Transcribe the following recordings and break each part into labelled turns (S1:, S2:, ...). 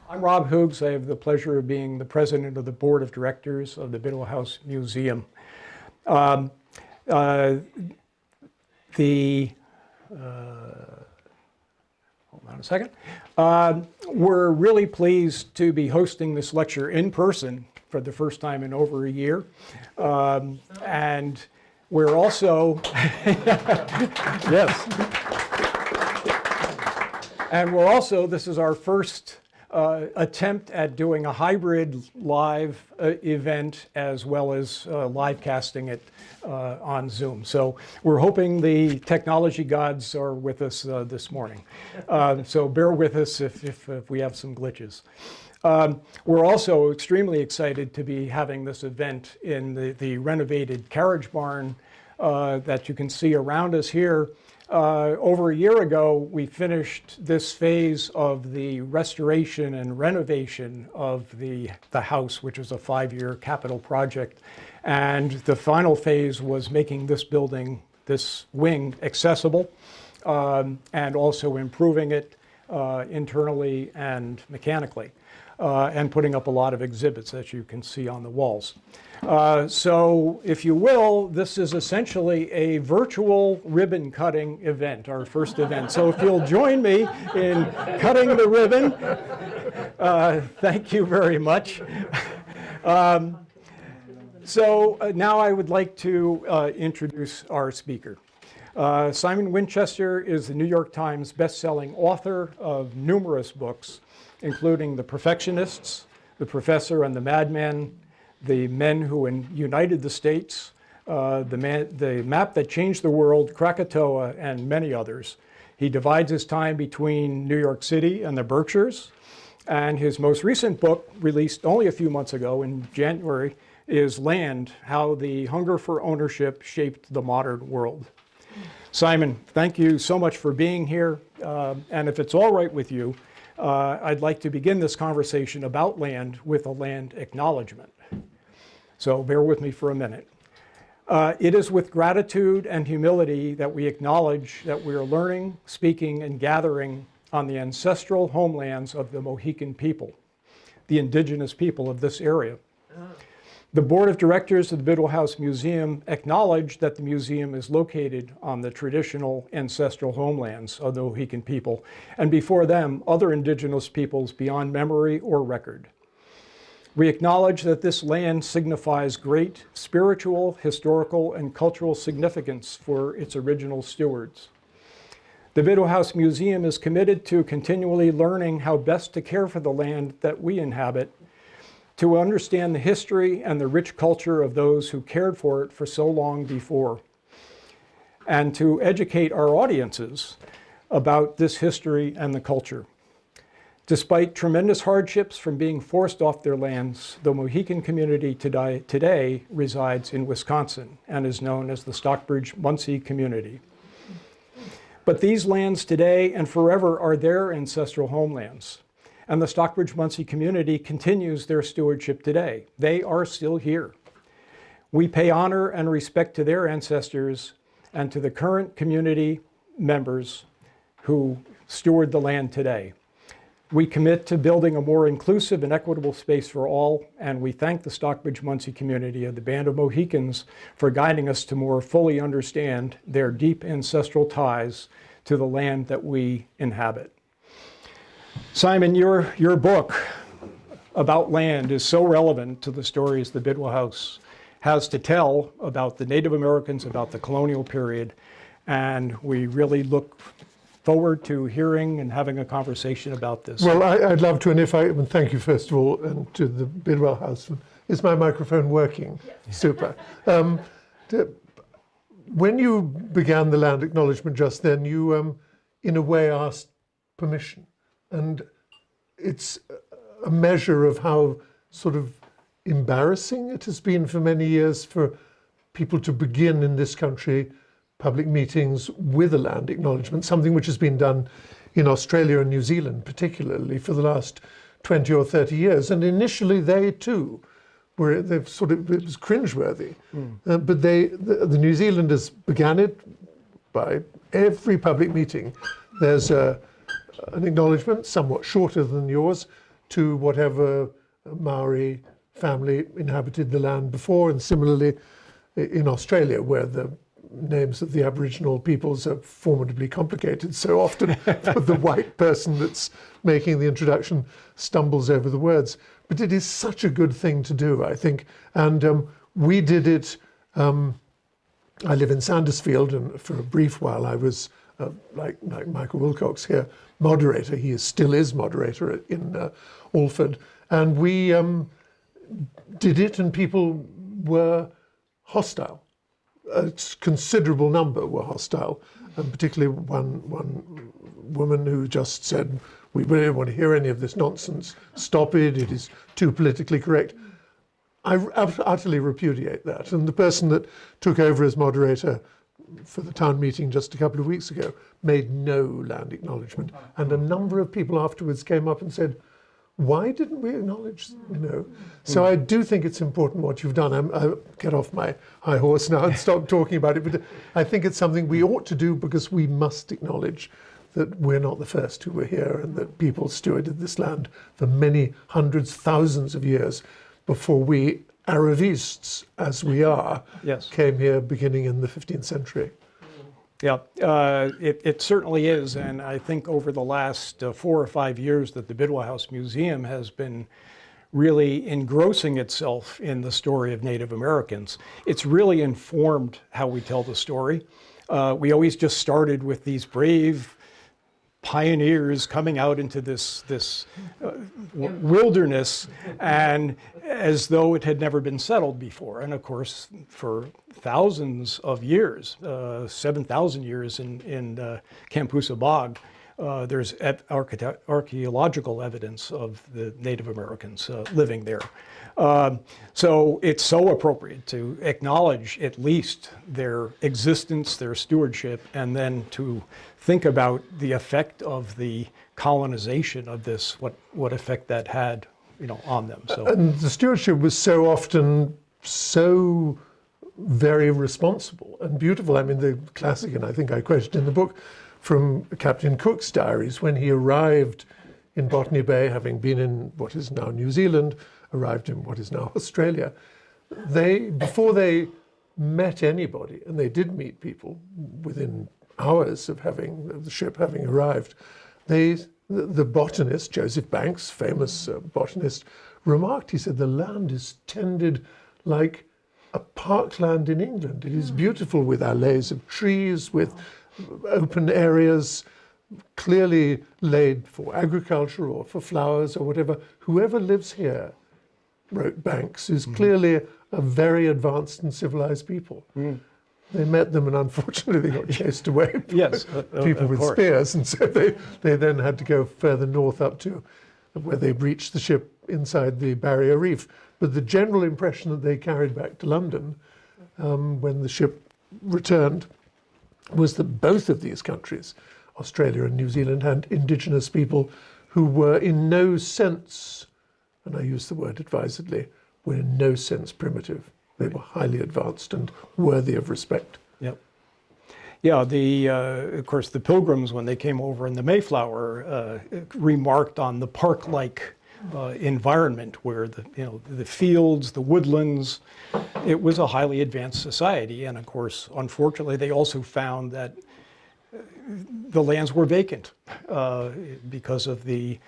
S1: I'm Rob Hoogs. I have the pleasure of being the president of the board of directors of the Bidwell House Museum. Hold on a second. We're really pleased to be hosting this lecture in person for the first time in over a year. And we're also, yes. And we're also, this is our first attempt at doing a hybrid live event as well as live casting it on Zoom. So we're hoping the technology gods are with us this morning. So bear with us if we have some glitches. We're also extremely excited to be having this event in the renovated carriage barn that you can see around us here. Over a year ago, we finished this phase of the restoration and renovation of the house, which was a 5-year capital project. And the final phase was making this building, this wing, accessible, and also improving it internally and mechanically, and putting up a lot of exhibits that you can see on the walls. So, if you will, this is essentially a virtual ribbon cutting event, our first event. So if you'll join me in cutting the ribbon, thank you very much. Now I would like to introduce our speaker. Simon Winchester is the New York Times best-selling author of numerous books, including The Perfectionists, The Professor and the Madman, The Men Who United the States, the Map That Changed the World, Krakatoa, and many others. He divides his time between New York City and the Berkshires, and his most recent book, released only a few months ago in January, is Land: How the Hunger for Ownership Shaped the Modern World. Simon, thank you so much for being here, and if it's all right with you, I'd like to begin this conversation about land with a land acknowledgement. So bear with me for a minute. It is with gratitude and humility that we acknowledge that we are learning, speaking, and gathering on the ancestral homelands of the Mohican people, the indigenous people of this area. The board of directors of the Bidwell House Museum acknowledge that the museum is located on the traditional ancestral homelands of the Mohican people, and before them, other indigenous peoples beyond memory or record. We acknowledge that this land signifies great spiritual, historical, and cultural significance for its original stewards. The Bidwell House Museum is committed to continually learning how best to care for the land that we inhabit, to understand the history and the rich culture of those who cared for it for so long before, and to educate our audiences about this history and the culture. Despite tremendous hardships from being forced off their lands, the Mohican community today resides in Wisconsin and is known as the Stockbridge-Munsee community. But these lands today and forever are their ancestral homelands, and the Stockbridge-Munsee community continues their stewardship today. They are still here. We pay honor and respect to their ancestors and to the current community members who steward the land today. We commit to building a more inclusive and equitable space for all, and we thank the Stockbridge-Munsee community of the Band of Mohicans for guiding us to more fully understand their deep ancestral ties to the land that we inhabit. Simon, your book about land is so relevant to the stories the Bidwell House has to tell about the Native Americans, about the colonial period, and we really look forward to hearing and having a conversation about this.
S2: Well, I'd love to, and thank you first of all, and to the Bidwell House. Is my microphone working? Yes. Super. When you began the land acknowledgement just then, you, in a way, asked permission. And it's a measure of how sort of embarrassing it has been for many years for people to begin in this country public meetings with a land acknowledgement, something which has been done in Australia and New Zealand particularly for the last 20 or 30 years. And initially they too they've sort of, it was cringeworthy. But the New Zealanders began it by every public meeting. There's an acknowledgement, somewhat shorter than yours, to whatever Maori family inhabited the land before, and similarly in Australia, where the names of the Aboriginal peoples are formidably complicated. So often the white person that's making the introduction stumbles over the words. But it is such a good thing to do, I think. And we did it. I live in Sandersfield, and for a brief while I was, like Michael Wilcox here, moderator. He still is moderator in Alford. And we did it, and people were hostile. A considerable number were hostile, and particularly one woman who just said, "We really don't want to hear any of this nonsense. Stop it. It is too politically correct." I utterly repudiate that. And the person that took over as moderator for the town meeting just a couple of weeks ago made no land acknowledgement. And a number of people afterwards came up and said, "Why didn't we acknowledge, you know?" So I do think it's important what you've done. I'll get off my high horse now and stop talking about it. But I think it's something we ought to do, because we must acknowledge that we're not the first who were here, and that people stewarded this land for many hundreds, thousands of years before we, Aravists as we are,
S1: Yes.
S2: came here beginning in the 15th century.
S1: Yeah, it certainly is, and I think over the last 4 or 5 years that the Bidwell House Museum has been really engrossing itself in the story of Native Americans. It's really informed how we tell the story. We always just started with these brave pioneers coming out into this wilderness, and as though it had never been settled before. And of course, for thousands of years, 7,000 years in Kampusa Bog, there's archaeological evidence of the Native Americans living there. So it's so appropriate to acknowledge at least their existence, their stewardship, and then to think about the effect of the colonization of this, what effect that had, you know, on them. So,
S2: and the stewardship was so often so very responsible and beautiful. I mean, the classic, and I think I quoted in the book, from Captain Cook's diaries, when he arrived in Botany Bay, having been in what is now New Zealand, arrived in what is now Australia. Before they met anybody, and they did meet people within hours of the ship having arrived, the botanist, Joseph Banks, famous botanist, remarked, he said, "The land is tended like a parkland in England. It is beautiful, with alleys of trees, with open areas clearly laid for agriculture or for flowers or whatever. Whoever lives here," wrote Banks, "is clearly a very advanced and civilized people." They met them, and unfortunately they got chased away by
S1: yes,
S2: people with spears, and so they then had to go further north up to where they reached the ship inside the Barrier Reef. But the general impression that they carried back to London when the ship returned was that both of these countries, Australia and New Zealand, had indigenous people who were in no sense, and I use the word advisedly, were in no sense primitive. They were highly advanced and worthy of respect.
S1: Yep. Yeah, of course, the Pilgrims, when they came over in the Mayflower, remarked on the park-like environment where the fields, the woodlands, it was a highly advanced society. And of course, unfortunately, they also found that the lands were vacant because of the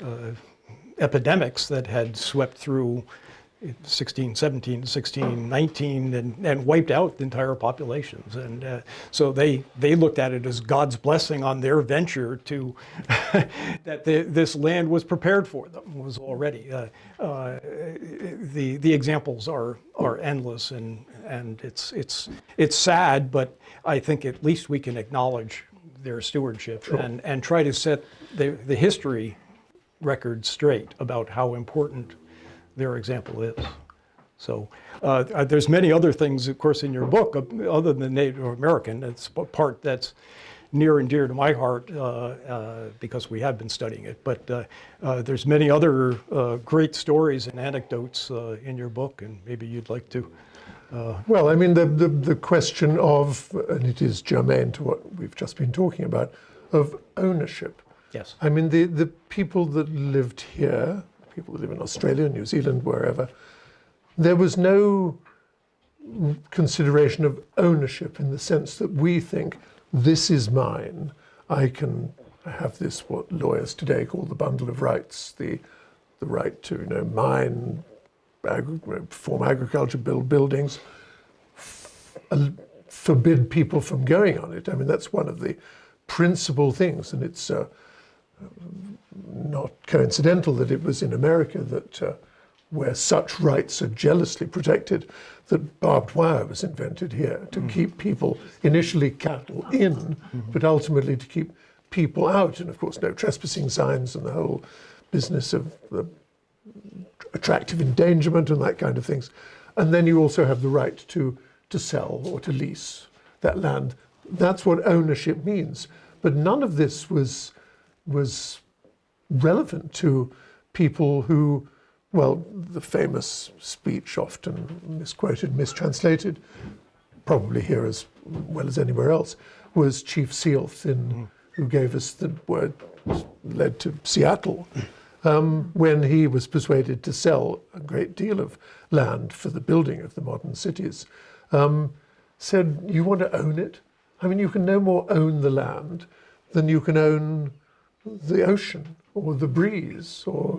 S1: epidemics that had swept through 1617, 1619, and wiped out the entire populations. And so they looked at it as God's blessing on their venture to that this land was prepared for them, was already. The examples are endless, and it's sad, but I think at least we can acknowledge their stewardship. Sure. and try to set the history record straight about how important their example is. So there's many other things, of course, in your book, other than Native American. It's a part that's near and dear to my heart because we have been studying it. But there's many other great stories and anecdotes in your book, and maybe you'd like to.
S2: Well, I mean, the question of, and it is germane to what we've just been talking about, of ownership.
S1: Yes.
S2: I mean, the people that lived here people that live in Australia, New Zealand, wherever, there was no consideration of ownership in the sense that we think, this is mine. I have this, what lawyers today call the bundle of rights, the right to, mine, perform agriculture, build buildings, forbid people from going on it. I mean, that's one of the principal things, and it's not coincidental that it was in America that where such rights are jealously protected, that barbed wire was invented here to keep people, initially cattle in, but ultimately to keep people out. And of course, no trespassing signs and the whole business of the attractive endangerment and that kind of things. And then you also have the right to sell or to lease that land. That's what ownership means. But none of this was relevant to people who, well, the famous speech, often misquoted, mistranslated, probably here as well as anywhere else, was Chief Sealth, who gave us the word, led to Seattle, when he was persuaded to sell a great deal of land for the building of the modern cities, said, you want to own it? I mean, you can no more own the land than you can own the ocean or the breeze, or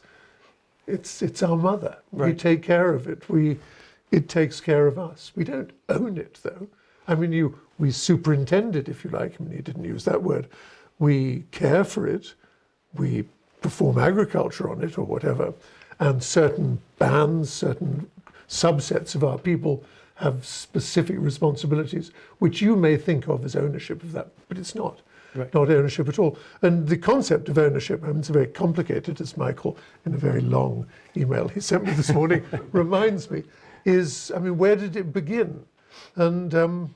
S2: it's our mother. Right. We take care of it. It takes care of us. We don't own it, though. I mean, we superintend it, if you like. I mean, he didn't use that word. We care for it. We perform agriculture on it or whatever. And certain bands, certain subsets of our people have specific responsibilities, which you may think of as ownership of that, but it's not. Right. Not ownership at all. And the concept of ownership, I mean, it's very complicated, as Michael, in a very long email he sent me this morning, reminds me, is, I mean, where did it begin? And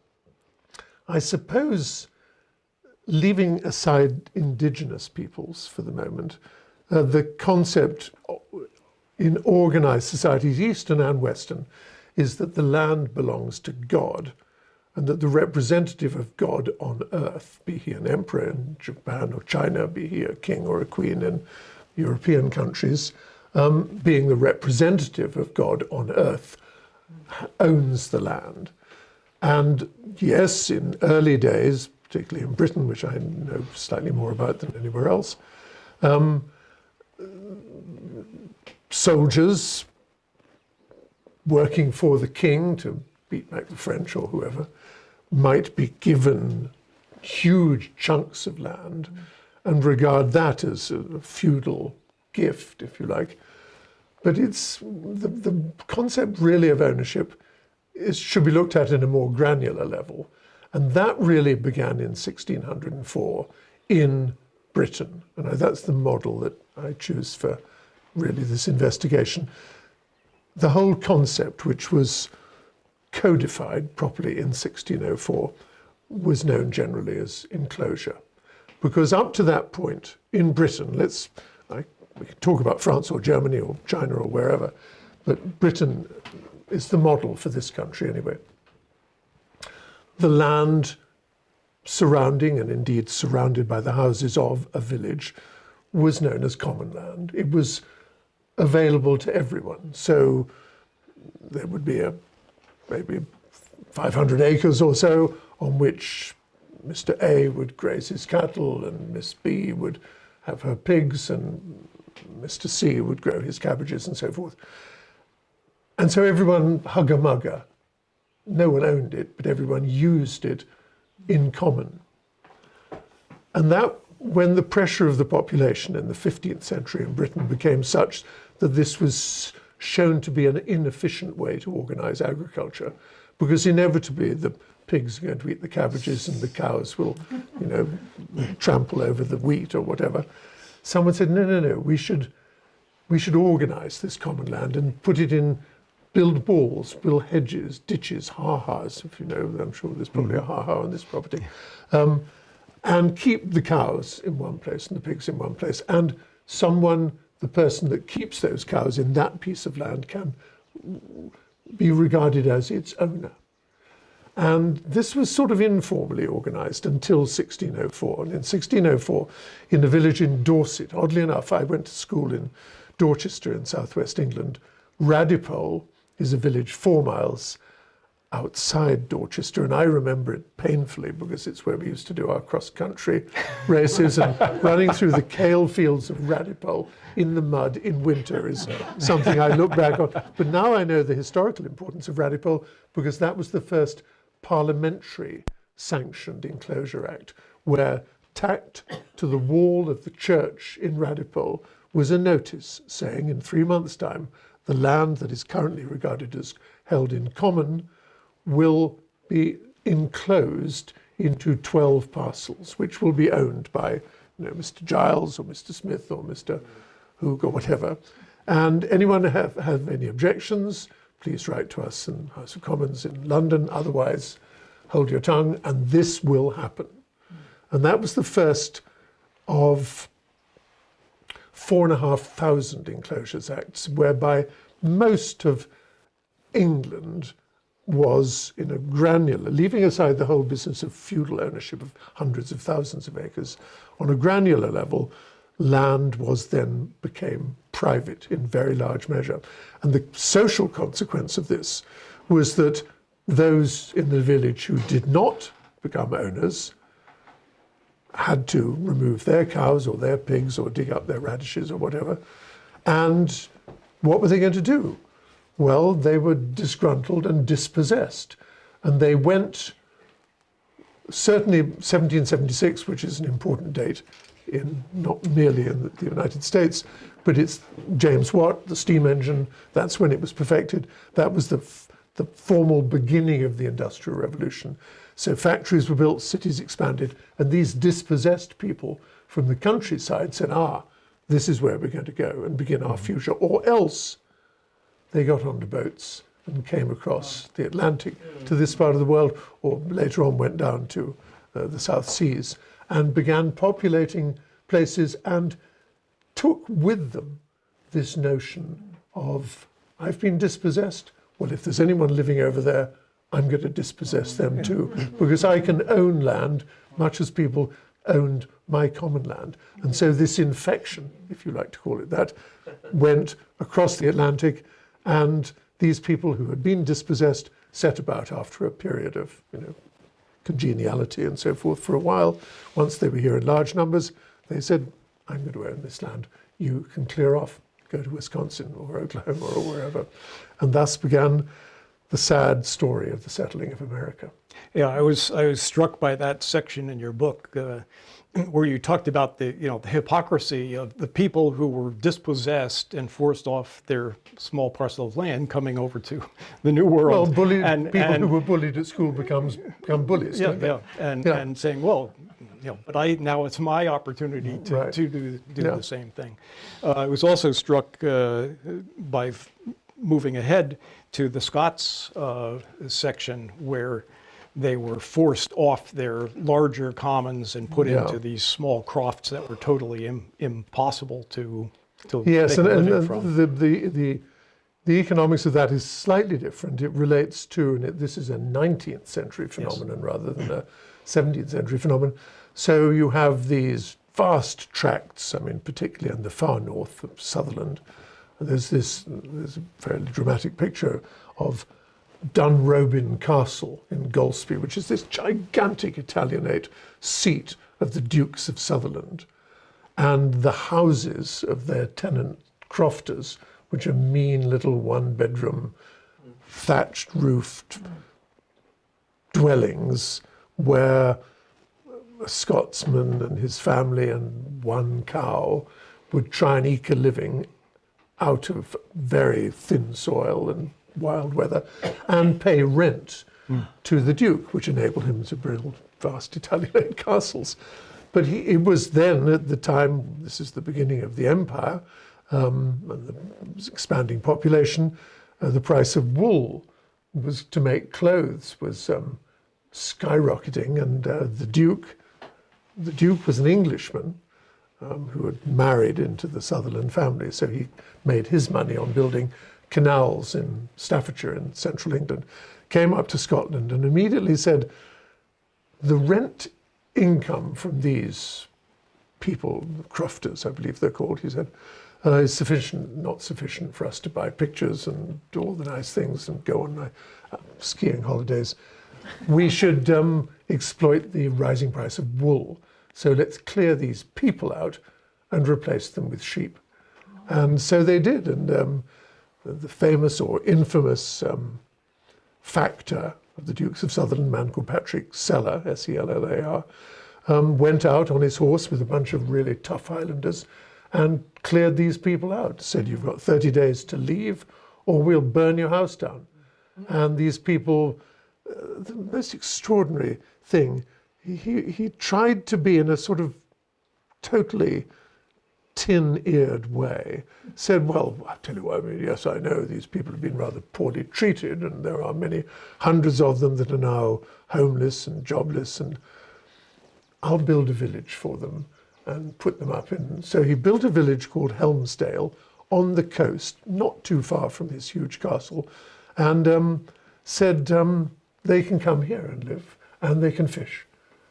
S2: I suppose, leaving aside indigenous peoples for the moment, the concept in organized societies, Eastern and Western, is that the land belongs to God, and that the representative of God on earth, be he an emperor in Japan or China, be he a king or a queen in European countries, being the representative of God on earth, owns the land. And yes, in early days, particularly in Britain, which I know slightly more about than anywhere else, soldiers working for the king to beat back the French or whoever might be given huge chunks of land and regard that as a feudal gift, if you like. But it's the concept really of ownership should be looked at in a more granular level. And that really began in 1604 in Britain. And that's the model that I choose for really this investigation. The whole concept, which was codified properly in 1604, was known generally as enclosure. Because up to that point in Britain, we can talk about France or Germany or China or wherever, but Britain is the model for this country anyway. The land surrounding, and indeed surrounded by the houses of a village, was known as common land. It was available to everyone. So there would be maybe 500 acres or so on which Mr. A would graze his cattle and Miss B would have her pigs and Mr. C would grow his cabbages and so forth. And so everyone hugger-mugger. No one owned it, but everyone used it in common. And that, when the pressure of the population in the 15th century in Britain became such that this was shown to be an inefficient way to organize agriculture, because inevitably the pigs are going to eat the cabbages and the cows will, trample over the wheat or whatever. Someone said, no, we should organize this common land and put it in, build walls, build hedges, ditches, ha-has, if you know, I'm sure there's probably a ha-ha on this property, and keep the cows in one place and the pigs in one place. And the person that keeps those cows in that piece of land can be regarded as its owner. And this was sort of informally organised until 1604. And in 1604, in a village in Dorset, oddly enough, I went to school in Dorchester in southwest England. Radipole is a village 4 miles outside Dorchester, and I remember it painfully because it's where we used to do our cross-country races, and running through the kale fields of Radipole in the mud in winter is something I look back on. But now I know the historical importance of Radipole because that was the first parliamentary sanctioned enclosure act, where tacked to the wall of the church in Radipole was a notice saying in 3 months' time the land that is currently regarded as held in common will be enclosed into 12 parcels, which will be owned by Mr. Giles or Mr. Smith or Mr. Hoog or whatever. And anyone have any objections, please write to us in House of Commons in London, otherwise hold your tongue, and this will happen. And that was the first of 4,500 enclosures acts, whereby most of England was in a granular, leaving aside the whole business of feudal ownership of hundreds of thousands of acres, on a granular level, land became private in very large measure. And the social consequence of this was that those in the village who did not become owners had to remove their cows or their pigs or dig up their radishes or whatever. And what were they going to do? Well, they were disgruntled and dispossessed. And they went, certainly 1776, which is an important date, not merely in the United States, but it's James Watt, the steam engine, that's when it was perfected. That was the formal beginning of the Industrial Revolution. So factories were built, cities expanded, and these dispossessed people from the countryside said, this is where we're going to go and begin our future, or else they got onto boats and came across the Atlantic to this part of the world, or later on went down to the South Seas and began populating places and took with them this notion of, I've been dispossessed. Well, if there's anyone living over there, I'm going to dispossess them too, because I can own land much as people owned my common land. And so this infection, if you like to call it that, went across the Atlantic, and these people who had been dispossessed set about after a period of congeniality and so forth for a while. Once they were here in large numbers, they said, I'm going to own this land. You can clear off, go to Wisconsin or Oklahoma or wherever. And thus began the sad story of the settling of America.
S1: Yeah, I was struck by that section in your book where you talked about the hypocrisy of the people who were dispossessed and forced off their small parcel of land coming over to the New World.
S2: Well, people who were bullied at school become bullies.
S1: Yeah,
S2: don't they?
S1: And saying, well, but now it's my opportunity to do the same thing. I was also struck by moving ahead to the Scots section where they were forced off their larger commons and put into these small crofts that were totally impossible to
S2: yes,
S1: make a living
S2: and
S1: from.
S2: the economics of that is slightly different. It relates to, and this is a 19th century phenomenon rather than a 17th century phenomenon. So you have these vast tracts, particularly in the far north of Sutherland. There's a fairly dramatic picture of Dunrobin Castle in Golspie, which is this gigantic Italianate seat of the Dukes of Sutherland, and the houses of their tenant crofters, which are mean little one-bedroom, thatched roofed dwellings where a Scotsman and his family and one cow would try and eke a living out of very thin soil and wild weather, and pay rent to the Duke, which enabled him to build vast Italianate castles. But it was then, at the time, this is the beginning of the empire, and the expanding population, the price of wool was to make clothes was skyrocketing, and the Duke was an Englishman who had married into the Sutherland family, so he made his money on building canals in Staffordshire in central England. came up to Scotland and immediately said, the rent income from these people, crofters, I believe they're called, he said, is sufficient, not sufficient for us to buy pictures and do all the nice things and go on skiing holidays. We should exploit the rising price of wool. So let's clear these people out and replace them with sheep. And so they did. And the famous or infamous factor of the Dukes of Sutherland, a man called Patrick Sellar, S-E-L-L-A-R, went out on his horse with a bunch of really tough Highlanders and cleared these people out. Said, you've got 30 days to leave or we'll burn your house down. And these people, the most extraordinary thing, he tried to be in a sort of totally tin-eared way, said, well, I'll tell you what, I mean, yes, I know these people have been rather poorly treated and there are many hundreds of them that are now homeless and jobless, and I'll build a village for them and put them up in. So he built a village called Helmsdale on the coast, not too far from his huge castle, and said they can come here and live and they can fish.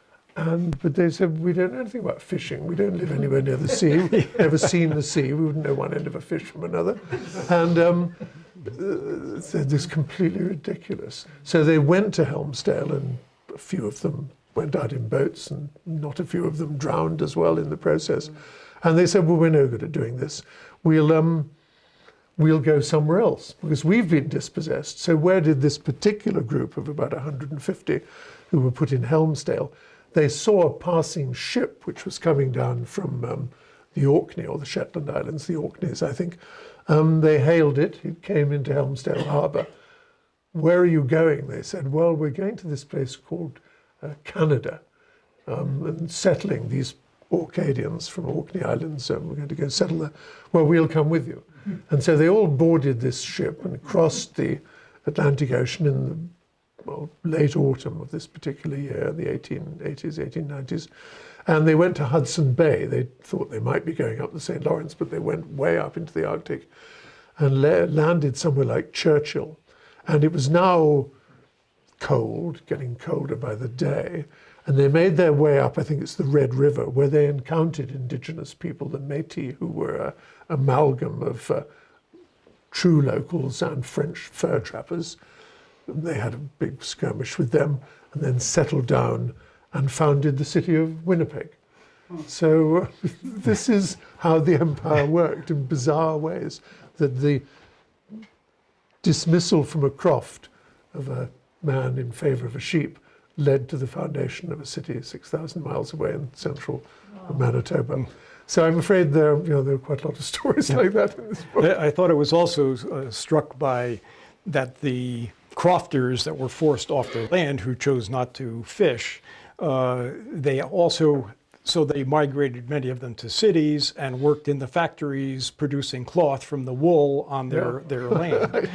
S2: But they said, we don't know anything about fishing. We don't live anywhere near the sea. We've never seen the sea. We wouldn't know one end of a fish from another. And said, this is completely ridiculous. So they went to Helmsdale, and a few of them went out in boats, and not a few of them drowned as well in the process. And they said, well, we're no good at doing this. We'll go somewhere else because we've been dispossessed. So where did this particular group of about 150 who were put in Helmsdale, they saw a passing ship which was coming down from the Orkney, or the Shetland Islands, the Orkneys, I think. They hailed it. It came into Helmsdale Harbour. Where are you going? They said, well, we're going to this place called Canada and settling these Orcadians from Orkney Islands. We're going to go settle there. Well, we'll come with you. And so they all boarded this ship and crossed the Atlantic Ocean in the late autumn of this particular year, the 1880s, 1890s. And they went to Hudson Bay. They thought they might be going up the St. Lawrence, but they went way up into the Arctic and landed somewhere like Churchill. And it was now cold, getting colder by the day. And they made their way up, I think it's the Red River, where they encountered indigenous people, the Métis, who were an amalgam of true locals and French fur trappers. They had a big skirmish with them and then settled down and founded the city of Winnipeg. So this is how the empire worked in bizarre ways, that the dismissal from a croft of a man in favor of a sheep led to the foundation of a city 6,000 miles away in central Manitoba. So I'm afraid there are quite a lot of stories like that in this book.
S1: I thought it was also struck by that the crofters that were forced off their land, who chose not to fish, they migrated, many of them, to cities and worked in the factories producing cloth from the wool on their land.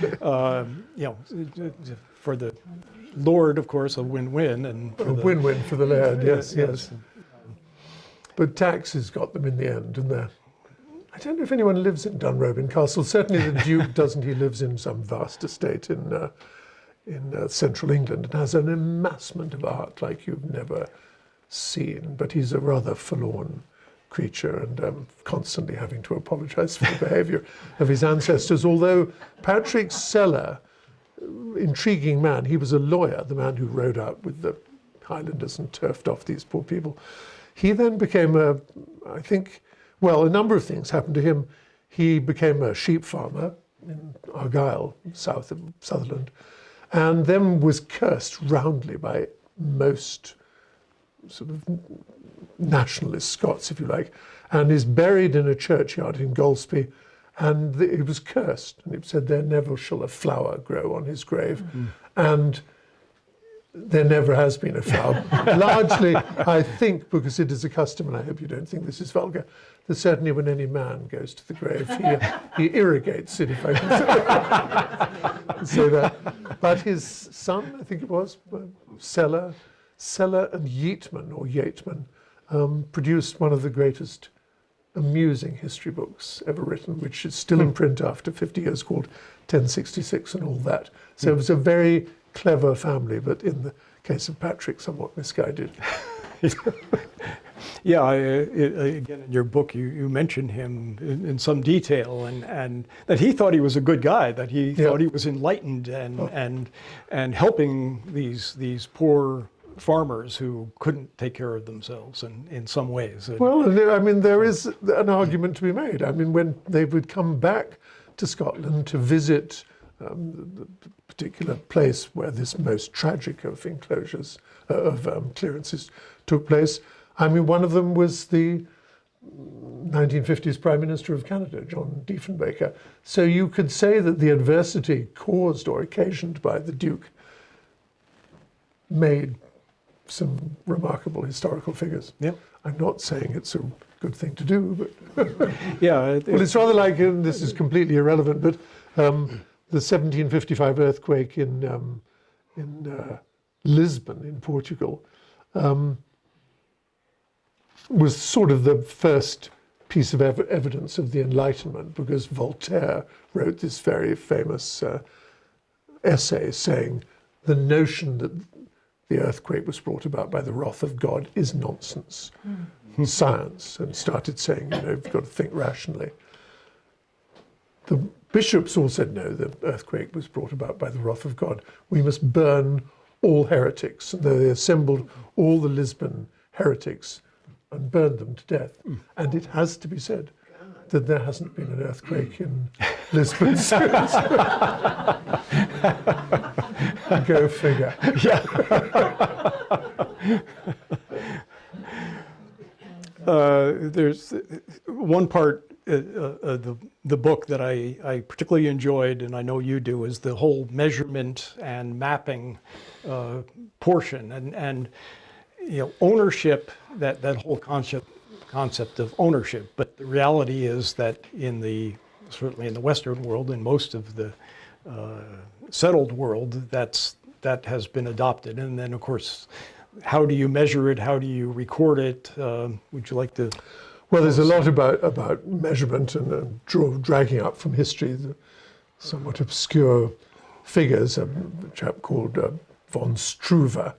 S1: For the lord, of course, a win-win, and
S2: a win-win for the laird. Yes. But taxes got them in the end, and I don't know if anyone lives in Dunrobin Castle. Certainly the Duke doesn't. He lives in some vast estate in central England and has an amassment of art like you've never seen. But he's a rather forlorn creature and constantly having to apologise for the behaviour of his ancestors. Although Patrick Sellar, intriguing man, he was a lawyer, the man who rode out with the Highlanders and turfed off these poor people. He then became a number of things happened to him. He became a sheep farmer in Argyll, south of Sutherland, and then was cursed roundly by most sort of nationalist Scots, if you like, and is buried in a churchyard in Golspie, and he was cursed, and it said, there never shall a flower grow on his grave. And there never has been a flower. Largely, I think, because it is a custom, and I hope you don't think this is vulgar, that certainly when any man goes to the grave, he irrigates it, if I can say that. But his son, I think it was, Sellar and Yeatman, produced one of the greatest amusing history books ever written, which is still in print after 50 years, called 1066 and all that. So it was a very clever family, but in the case of Patrick, somewhat misguided.
S1: Yeah, again, in your book, you mention him in some detail, and that he thought he was a good guy, that he thought he was enlightened and helping these poor farmers who couldn't take care of themselves in some ways.
S2: Well, I mean, there is an argument to be made. I mean, when they would come back to Scotland to visit the particular place where this most tragic of enclosures, clearances took place, I mean, one of them was the 1950s Prime Minister of Canada, John Diefenbaker. So you could say that the adversity caused or occasioned by the Duke made some remarkable historical figures.
S1: Yep.
S2: I'm not saying it's a good thing to do, but
S1: yeah,
S2: well, it's rather like, and this is completely irrelevant, but the 1755 earthquake in Lisbon, in Portugal, was sort of the first piece of evidence of the Enlightenment, because Voltaire wrote this very famous essay saying the notion that the earthquake was brought about by the wrath of God is nonsense. Science, and started saying, you know, you've got to think rationally. The bishops all said, no, the earthquake was brought about by the wrath of God. We must burn all heretics. And they assembled all the Lisbon heretics and burned them to death. And it has to be said that there hasn't been an earthquake in Lisbon since. Go figure.
S1: yeah. There's one part of the book that I particularly enjoyed, and I know you do, is the whole measurement and mapping portion, and you know, ownership, that whole concept of ownership. But the reality is that certainly in the Western world, in most of the settled world, that has been adopted. And then, of course, how do you measure it? How do you record it? Would you like to?
S2: Well, there's a lot about measurement and dragging up from history the somewhat obscure figures. A chap called von Struve,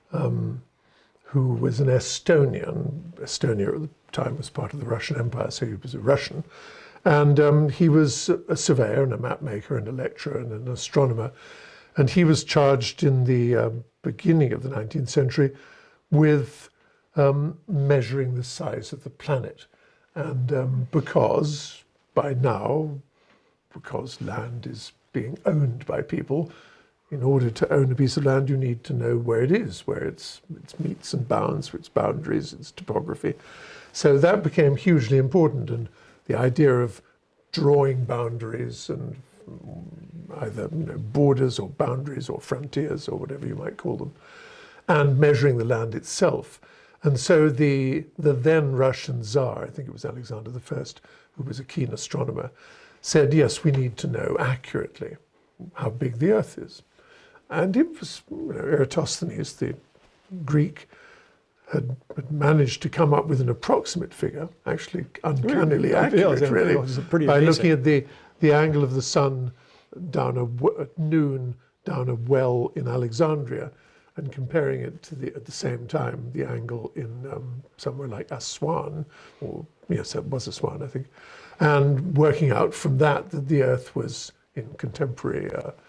S2: who was an Estonian. Estonia at the time was part of the Russian Empire, so he was a Russian. And he was a surveyor and a map maker and a lecturer and an astronomer. And he was charged in the beginning of the 19th century with measuring the size of the planet. And because by now, because land is being owned by people, in order to own a piece of land, you need to know where it is, where its meets and bounds, its boundaries, its topography. So that became hugely important. And the idea of drawing boundaries and either borders or boundaries or frontiers or whatever you might call them, and measuring the land itself. And so the then Russian Tsar, I think it was Alexander I, who was a keen astronomer, said, yes, we need to know accurately how big the Earth is. And it was, Eratosthenes, the Greek, had managed to come up with an approximate figure, actually uncannily accurate, really, by looking at the angle of the sun at noon down a well in Alexandria and comparing it to at the same time the angle in somewhere like Aswan, or yes, it was Aswan, I think, and working out from that the Earth was in contemporary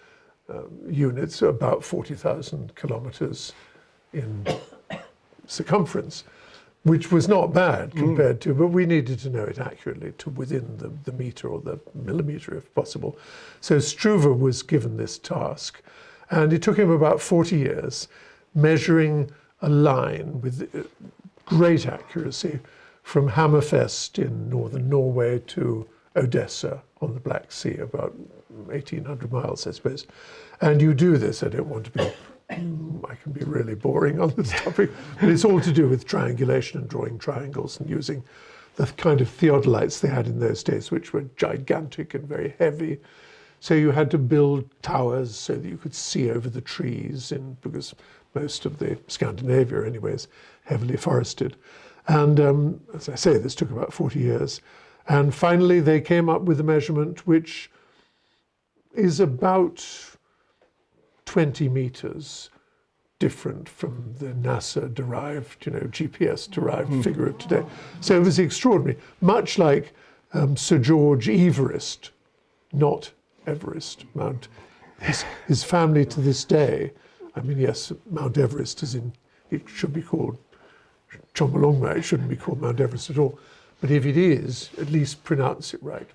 S2: units about 40,000 kilometers in circumference, which was not bad compared to, but we needed to know it accurately to within the meter or the millimeter if possible. So Struve was given this task, and it took him about 40 years measuring a line with great accuracy from Hammerfest in northern Norway to Odessa on the Black Sea, about 1,800 miles, I suppose. And you do this, I don't want to be I can be really boring on this topic, but it's all to do with triangulation and drawing triangles and using the kind of theodolites they had in those days, which were gigantic and very heavy. So you had to build towers so that you could see over the trees, because most of the Scandinavia, anyways, heavily forested. And as I say, this took about 40 years. And finally, they came up with a measurement which is about 20 meters different from the NASA-derived, GPS-derived figure of today. So it was extraordinary, much like Sir George Everest, not Everest, his family to this day. I mean, yes, Mount Everest it should be called Chomolungma, it shouldn't be called Mount Everest at all. But if it is, at least pronounce it right.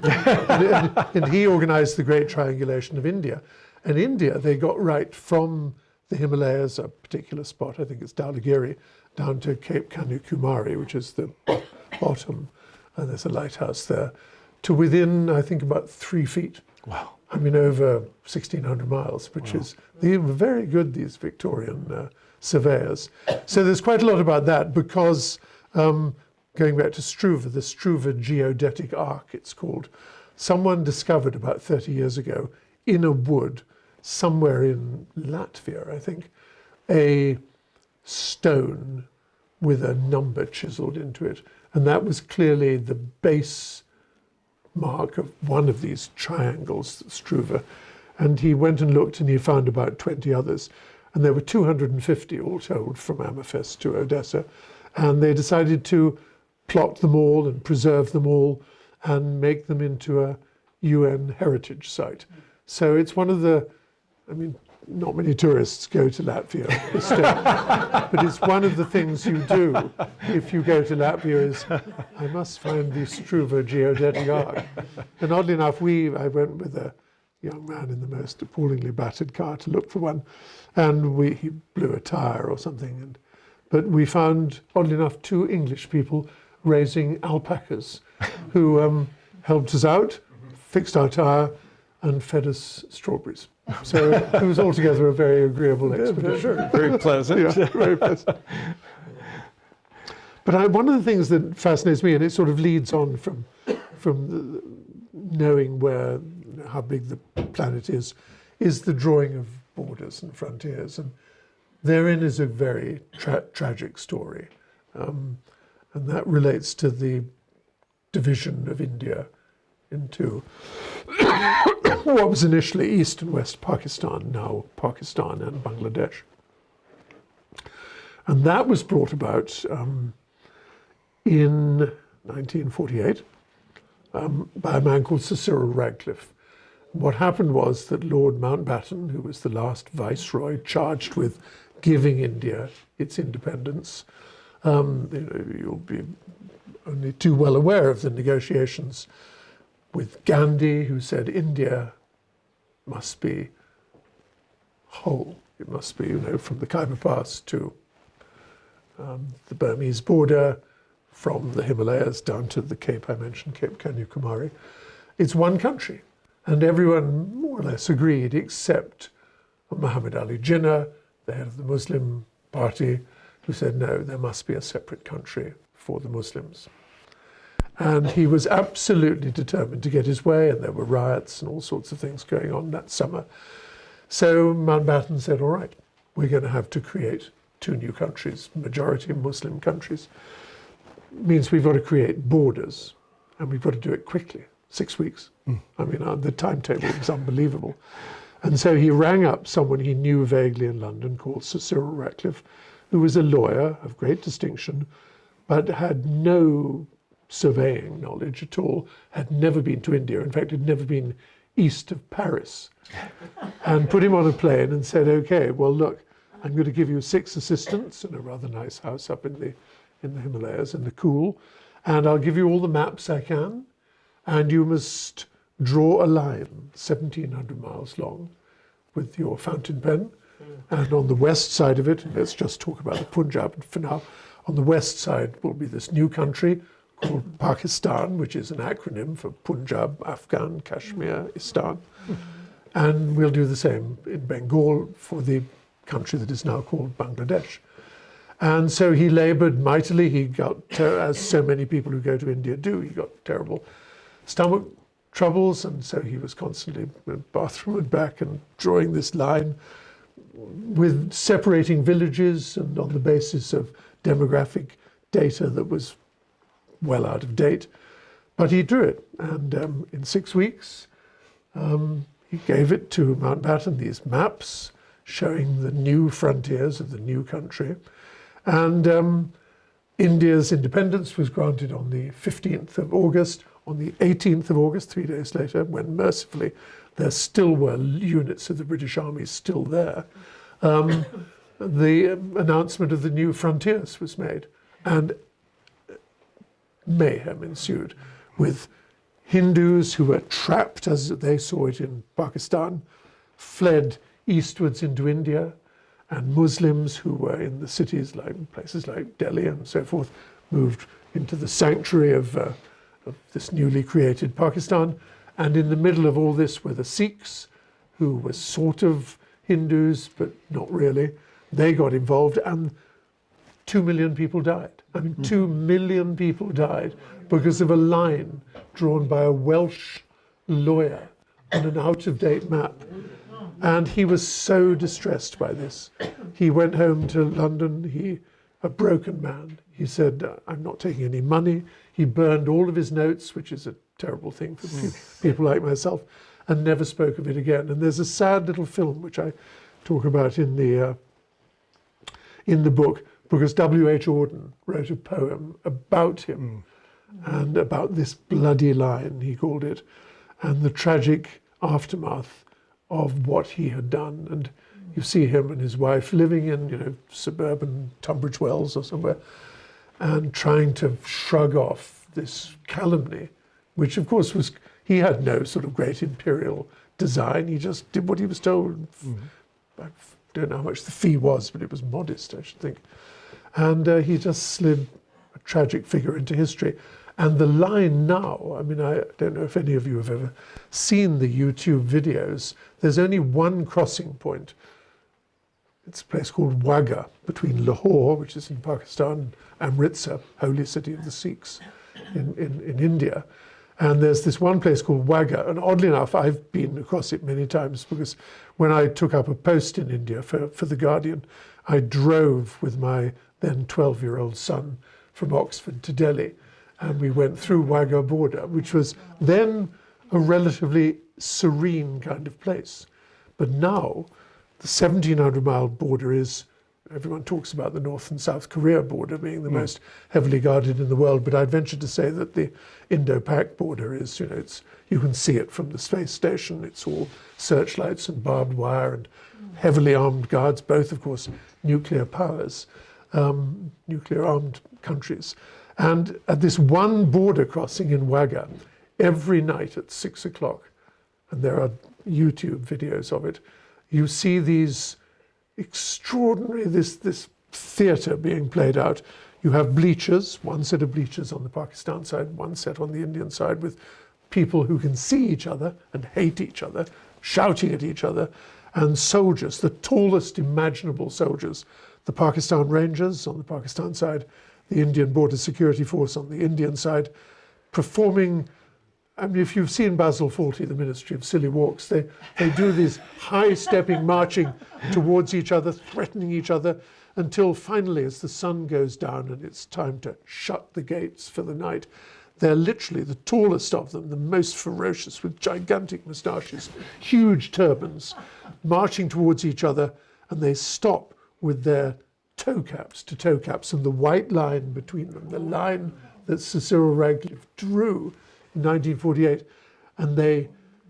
S2: and he organized the Great Triangulation of India. And India, they got right from the Himalayas, a particular spot, I think it's Dhaulagiri, down to Cape Kanyakumari, which is the bottom, and there's a lighthouse there, to within, I think, about 3 feet.
S1: Wow.
S2: I mean, over 1,600 miles, which is, they were very good, these Victorian surveyors. So there's quite a lot about that because, going back to Struve, the Struve geodetic arc, it's called, someone discovered about 30 years ago in a wood somewhere in Latvia, I think, a stone with a number chiseled into it. And that was clearly the base mark of one of these triangles, Struve. And he went and looked and he found about 20 others. And there were 250 all told from Amherst to Odessa. And they decided to plot them all and preserve them all and make them into a UN heritage site. So it's one of the, I mean, not many tourists go to Latvia, but it's one of the things you do if you go to Latvia is, I must find the Struve geodetic arc. And oddly enough, I went with a young man in the most appallingly battered car to look for one, and he blew a tire or something. But we found, oddly enough, 2 English people raising alpacas who helped us out, fixed our tire, and fed us strawberries. So it was altogether a very agreeable expedition.
S1: Very pleasant.
S2: Yeah, very pleasant. But one of the things that fascinates me, and it sort of leads on from knowing how big the planet is the drawing of borders and frontiers. And therein is a very tragic story. And that relates to the division of India into what was initially East and West Pakistan, now Pakistan and Bangladesh. And that was brought about in 1948 by a man called Sir Cyril Radcliffe. What happened was that Lord Mountbatten, who was the last viceroy charged with giving India its independence, you'll be only too well aware of the negotiations with Gandhi, who said India must be whole. It must be, from the Khyber Pass to the Burmese border, from the Himalayas down to the Cape I mentioned, Cape Kanyakumari. It's one country. And everyone more or less agreed, except Muhammad Ali Jinnah, the head of the Muslim party, who said, no, there must be a separate country for the Muslims. And he was absolutely determined to get his way, and there were riots and all sorts of things going on that summer. So Mountbatten said, all right, we're going to have to create 2 new countries, majority Muslim countries. Means we've got to create borders, and we've got to do it quickly, 6 weeks. I mean, the timetable was unbelievable. And so he rang up someone he knew vaguely in London called Sir Cyril Radcliffe, who was a lawyer of great distinction, but had no surveying knowledge at all, had never been to India, in fact, had never been east of Paris, and put him on a plane and said, okay, well, look, I'm going to give you 6 assistants and a rather nice house up in the Himalayas, in the cool, and I'll give you all the maps I can, and you must draw a line 1,700 miles long with your fountain pen, and on the west side of it, let's just talk about the Punjab for now, on the west side will be this new country called Pakistan, which is an acronym for Punjab, Afghan, Kashmir, Istan. And we'll do the same in Bengal for the country that is now called Bangladesh. And so he labored mightily. He got, as so many people who go to India do, he got terrible stomach troubles. And so he was constantly in the bathroom and back and drawing this line with separating villages and on the basis of demographic data that was well out of date. But he drew it. And in 6 weeks, he gave it to Mountbatten, these maps showing the new frontiers of the new country. And India's independence was granted on the 15th of August. On the 18th of August, 3 days later, when mercifully there still were units of the British Army still there, the announcement of the new frontiers was made. And mayhem ensued with Hindus who were trapped, as they saw it in Pakistan, fled eastwards into India, and Muslims who were in the cities, like places like Delhi and so forth, moved into the sanctuary of this newly created Pakistan. And in the middle of all this were the Sikhs, who were sort of Hindus, but not really. They got involved, and 2 million people died. I mean, 2 million people died because of a line drawn by a Welsh lawyer on an out-of-date map. And he was so distressed by this. He went home to London, a broken man. He said, I'm not taking any money. He burned all of his notes, which is a terrible thing for people like myself, and never spoke of it again. And there's a sad little film, which I talk about in the book, because W.H. Auden wrote a poem about him and about this bloody line, he called it, and the tragic aftermath of what he had done. And you see him and his wife living in, suburban Tunbridge Wells or somewhere, and trying to shrug off this calumny, which of course he had no sort of great imperial design. He just did what he was told. I don't know how much the fee was, but it was modest, I should think. And he just slid a tragic figure into history. And the line now, I mean, I don't know if any of you have ever seen the YouTube videos. There's only one crossing point. It's a place called Wagah, between Lahore, which is in Pakistan, and Amritsar, holy city of the Sikhs in India. And there's this one place called Wagah. And oddly enough, I've been across it many times, because when I took up a post in India for The Guardian, I drove with my then 12-year-old son from Oxford to Delhi. And we went through Wagah border, which was then a relatively serene kind of place. But now, the 1,700-mile border is, everyone talks about the North and South Korea border being the most heavily guarded in the world, but I'd venture to say that the Indo-Pak border is, you can see it from the space station. It's all searchlights and barbed wire and heavily armed guards, both, of course, nuclear powers, nuclear-armed countries. And at this one border crossing in Wagah, every night at 6 o'clock, and there are YouTube videos of it, you see these extraordinary, this theatre being played out. You have bleachers, one set of bleachers on the Pakistan side, one set on the Indian side, with people who can see each other and hate each other, shouting at each other, and soldiers, the tallest imaginable soldiers, the Pakistan Rangers on the Pakistan side, the Indian Border Security Force on the Indian side, performing. I mean, if you've seen Basil Fawlty, the Ministry of Silly Walks, they do these high-stepping marching towards each other, threatening each other, until finally, as the sun goes down and it's time to shut the gates for the night, they're literally the tallest of them, the most ferocious, with gigantic moustaches, huge turbans, marching towards each other, and they stop with their toe caps to toe caps, and the white line between them, the line that Sir Cyril Radcliffe drew in 1948, and they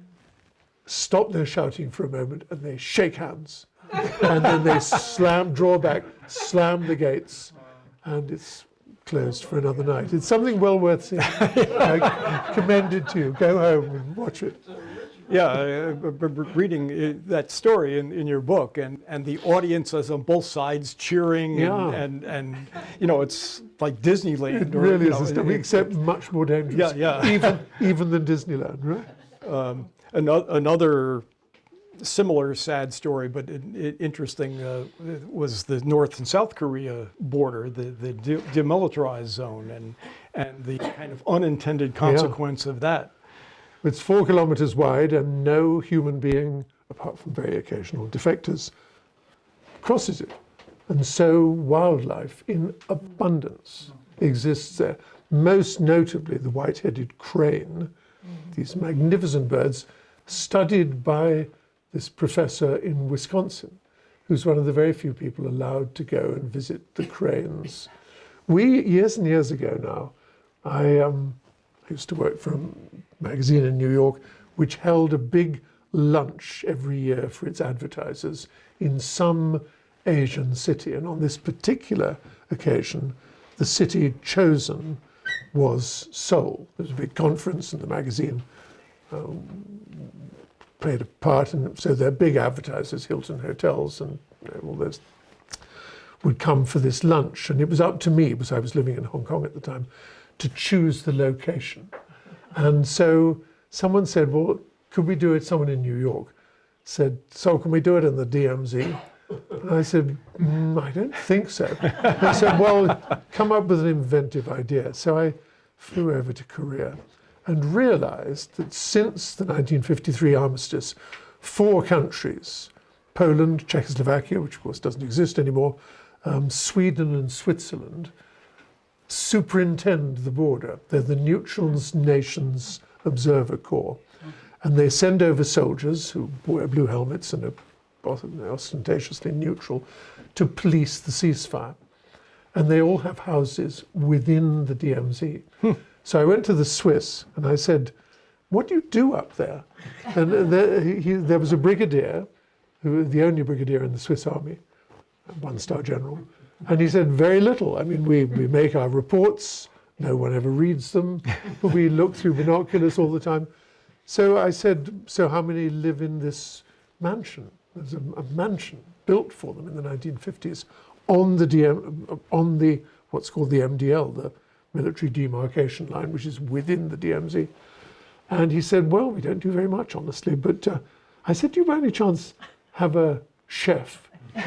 S2: stop their shouting for a moment and they shake hands, and then they draw back, slam the gates, and it's closed for another night. It's something well worth seeing. I commend it to you. Go home and watch it.
S1: Yeah, I remember reading that story in your book, and the audiences on both sides cheering, and it's like Disneyland.
S2: It really is, except much more dangerous. Even than Disneyland, right?
S1: Another similar sad story, but interesting, was the North and South Korea border, the demilitarized zone, and the kind of unintended consequence of that.
S2: It's 4 kilometers wide, and no human being, apart from very occasional defectors, crosses it. And so wildlife in abundance exists there. Most notably the white-headed crane, these magnificent birds, studied by this professor in Wisconsin, who's one of the very few people allowed to go and visit the cranes. Years and years ago now, I used to work for a magazine in New York, which held a big lunch every year for its advertisers in some Asian city. And on this particular occasion, the city chosen was Seoul. There was a big conference, and the magazine played a part. And so their big advertisers, Hilton Hotels and all those, would come for this lunch. And it was up to me, because I was living in Hong Kong at the time, to choose the location. And so someone said, well, could we do it? Someone in New York said, so can we do it in the DMZ? And I said, I don't think so. They said, well, come up with an inventive idea. So I flew over to Korea and realized that since the 1953 armistice, 4 countries, Poland, Czechoslovakia, which of course doesn't exist anymore, Sweden and Switzerland, superintend the border. They're the Neutral Nations Observer Corps. And they send over soldiers who wear blue helmets and are ostentatiously neutral to police the ceasefire. And they all have houses within the DMZ. So I went to the Swiss and I said, what do you do up there? And there was a brigadier, who the only brigadier in the Swiss army, a 1-star general. And he said, very little. I mean, we make our reports. No one ever reads them. We look through binoculars all the time. So I said, so how many live in this mansion? There's a mansion built for them in the 1950s on the what's called the MDL, the military demarcation line, which is within the DMZ. And he said, well, we don't do very much, honestly. But I said, do you by any chance have a chef?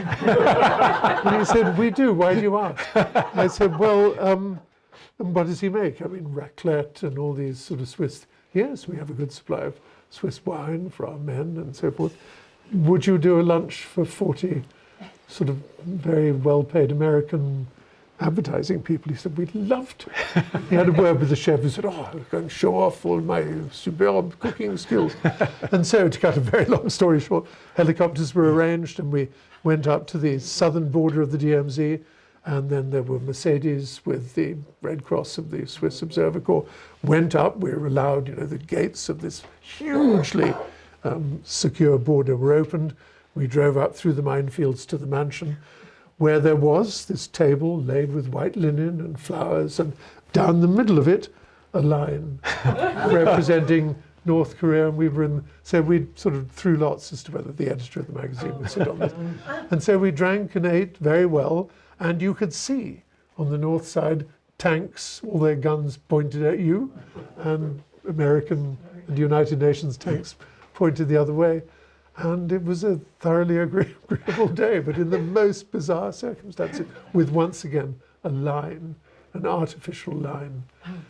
S2: And he said, we do. Why do you ask? I said, well, and what does he make? I mean, raclette and all these sort of Swiss. Yes, we have a good supply of Swiss wine for our men and so forth. Would you do a lunch for 40 sort of very well-paid American advertising people? He said, we'd love to. He had a word with the chef who said, oh, I'm going to show off all my superb cooking skills. And so, to cut a very long story short, helicopters were arranged and we went up to the southern border of the DMZ, and then there were Mercedes with the Red Cross of the Swiss Observer Corps. Went up, we were allowed, the gates of this hugely secure border were opened. We drove up through the minefields to the mansion, where there was this table laid with white linen and flowers, and down the middle of it, a line representing North Korea. And we were so we sort of threw lots as to whether the editor of the magazine would sit on this. And so we drank and ate very well, and you could see on the north side tanks, all their guns pointed at you, and American and United Nations tanks pointed the other way. And it was a thoroughly agreeable day, but in the most bizarre circumstances, with once again a line, an artificial line,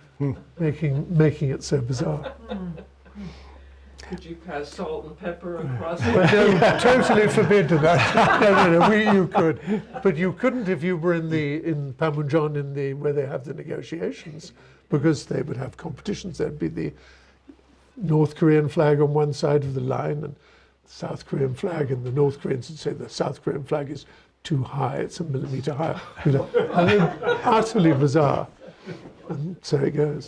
S2: making it so bizarre.
S3: Could you pass salt and pepper across
S2: Well, no, totally forbidden that. No, you could, but you couldn't if you were in Panmunjom where they have the negotiations, because they would have competitions. There'd be the North Korean flag on one side of the line and the South Korean flag, and the North Koreans would say the South Korean flag is too high, it's a millimeter higher. I mean, utterly bizarre. And so it goes.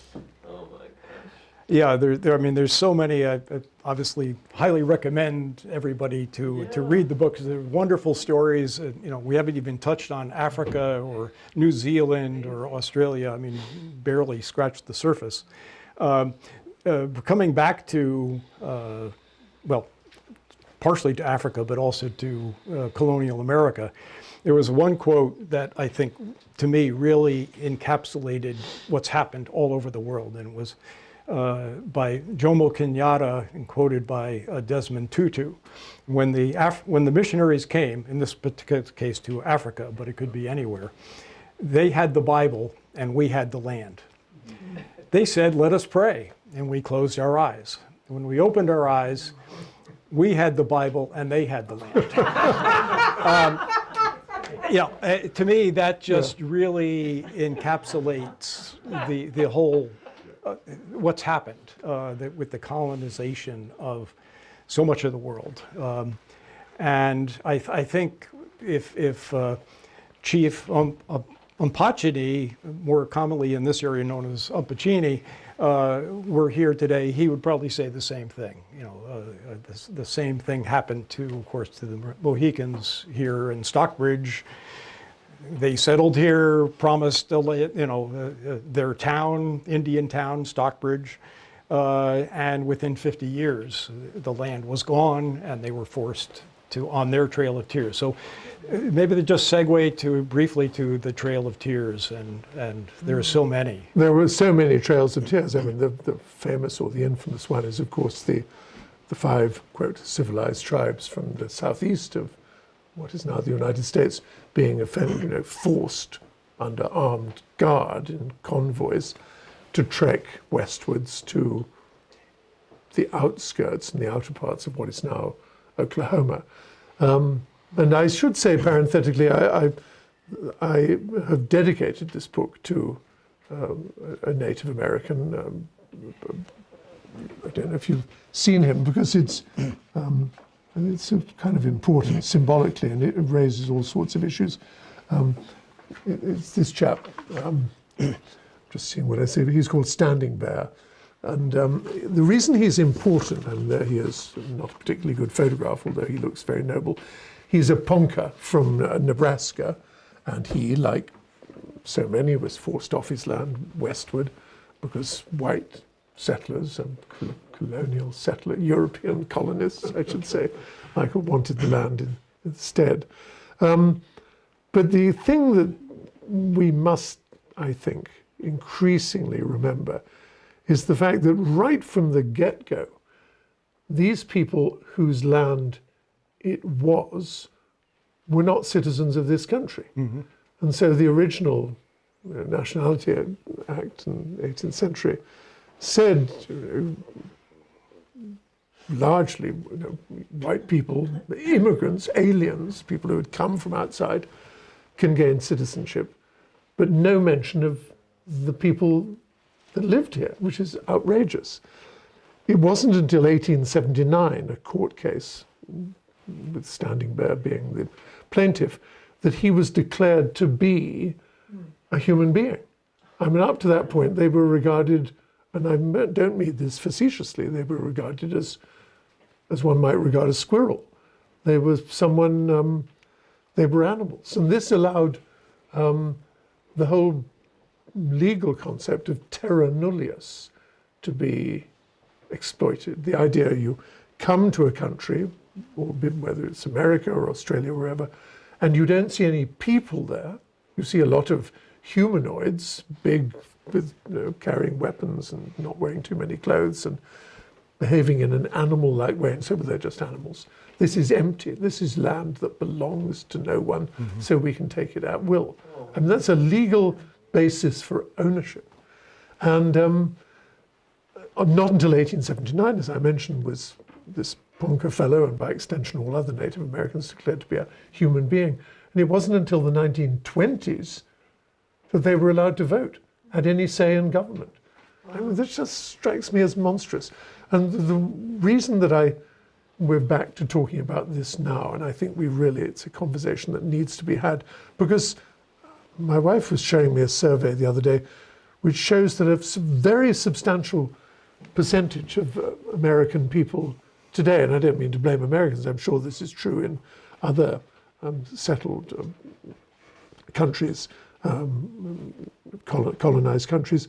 S1: Yeah, I mean, there's so many. I obviously highly recommend everybody to read the book. They're wonderful stories. We haven't even touched on Africa or New Zealand or Australia. I mean, barely scratched the surface. Coming back to, well, partially to Africa, but also to colonial America, there was one quote that I think, to me, really encapsulated what's happened all over the world, and it was by Jomo Kenyatta and quoted by Desmond Tutu. When the missionaries came, in this particular case to Africa, but it could be anywhere, they had the Bible and we had the land. They said, let us pray, and we closed our eyes. When we opened our eyes, we had the Bible and they had the land. To me, that just really encapsulates the whole what's happened with the colonization of so much of the world. And I think if Chief Umpachini, more commonly in this area known as Umpachini, were here today, he would probably say the same thing. You know, the same thing happened to, of course, to the Mohicans here in Stockbridge. They settled here, promised, their town, Indian town, Stockbridge, and within 50 years, the land was gone, and they were forced to on their Trail of Tears. So maybe they just segue briefly to the Trail of Tears, and there are so many.
S2: There were so many Trails of Tears. I mean, the famous or the infamous one is, of course, the five, quote, civilized tribes from the southeast of what is now the United States being forced under armed guard in convoys to trek westwards to the outskirts and the outer parts of what is now Oklahoma. And I should say, parenthetically, I have dedicated this book to a Native American. I don't know if you've seen him, because it's kind of important symbolically, and it raises all sorts of issues. It's this chap, just seeing what I say, but he's called Standing Bear. And the reason he's important, and there he is, not a particularly good photograph, although he looks very noble, he's a Ponca from Nebraska, and he, like so many, was forced off his land westward because white settlers and colonial European colonists, I should say, wanted the land instead. But the thing that we must, I think, increasingly remember is the fact that right from the get-go, these people whose land it was were not citizens of this country. Mm-hmm. And so the original Nationality Act in the 18th century said largely white people, immigrants, aliens, people who had come from outside, can gain citizenship, but no mention of the people that lived here, which is outrageous. It wasn't until 1879, a court case, with Standing Bear being the plaintiff, that he was declared to be a human being. I mean, up to that point, they were regarded, and I don't mean this facetiously, they were regarded as one might regard a squirrel. They were someone, they were animals. And this allowed the whole legal concept of terra nullius to be exploited. The idea you come to a country, or whether it's America or Australia, or wherever, and you don't see any people there. You see a lot of humanoids, big, with carrying weapons and not wearing too many clothes and behaving in an animal-like way, and so they're just animals. This is empty. This is land that belongs to no one, so we can take it at will. I mean, that's a legal basis for ownership. And not until 1879, as I mentioned, was this Ponca fellow, and by extension all other Native Americans, declared to be a human being. And it wasn't until the 1920s that they were allowed to vote, had any say in government. I mean, this just strikes me as monstrous. And the reason that we're back to talking about this now, and I think it's a conversation that needs to be had, because my wife was showing me a survey the other day which shows that a very substantial percentage of American people today, and I don't mean to blame Americans, I'm sure this is true in other settled countries, colonized countries,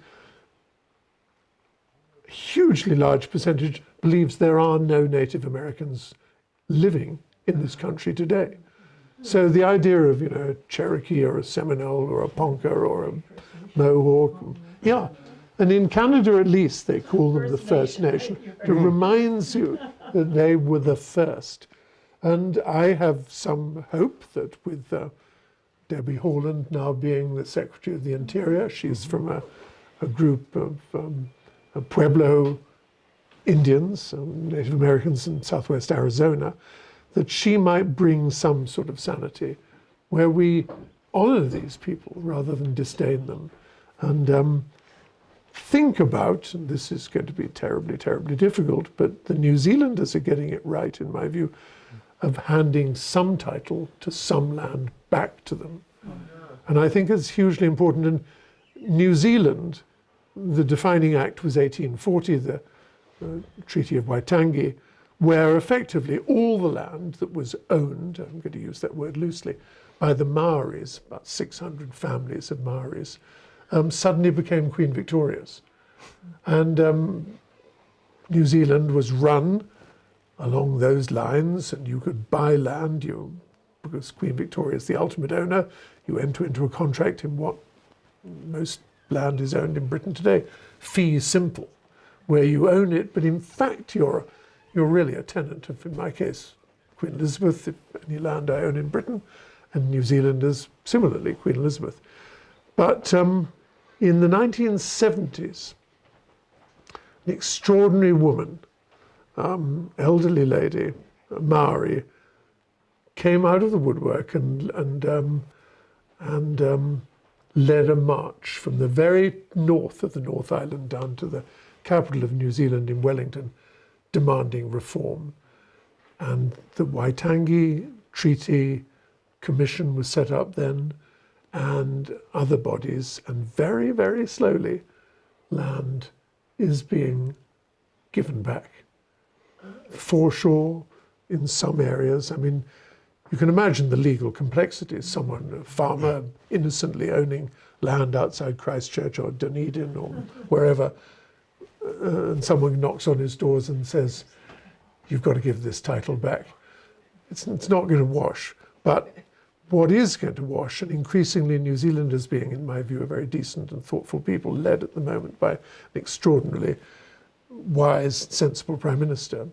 S2: a hugely large percentage believes there are no Native Americans living in this country today. So the idea of, a Cherokee or a Seminole or a Ponca or a Mohawk, yeah. And in Canada, at least, they call them the First Nation. It reminds you that they were the first. And I have some hope that with Debbie Haaland now being the Secretary of the Interior, she's from a group of Pueblo Indians, Native Americans in southwest Arizona, that she might bring some sort of sanity where we honor these people rather than disdain them, and think about, and this is going to be terribly, terribly difficult, but the New Zealanders are getting it right, in my view, of handing some title to some land back to them. And I think it's hugely important. In New Zealand, the defining act was 1840, the Treaty of Waitangi, where effectively all the land that was owned, I'm going to use that word loosely, by the Maoris, about 600 families of Maoris, suddenly became Queen Victoria's. And New Zealand was run along those lines, and you could buy land, because Queen Victoria is the ultimate owner, you enter into a contract in what most land is owned in Britain today, fee simple, where you own it, but in fact you're really a tenant of, in my case, Queen Elizabeth, if any land I own in Britain, and New Zealand is similarly Queen Elizabeth. But in the 1970s, an extraordinary woman, elderly lady, Maori, came out of the woodwork and led a march from the very north of the North Island down to the capital of New Zealand in Wellington, demanding reform. And the Waitangi Treaty Commission was set up then, and other bodies, and very, very slowly, land is being given back. Foreshore in some areas. I mean, you can imagine the legal complexities. Someone, a farmer, innocently owning land outside Christchurch or Dunedin or wherever, and someone knocks on his doors and says, "You've got to give this title back." It's not going to wash. But what is going to wash, and increasingly New Zealanders being, in my view, a very decent and thoughtful people, led at the moment by an extraordinarily wise, sensible Prime Minister,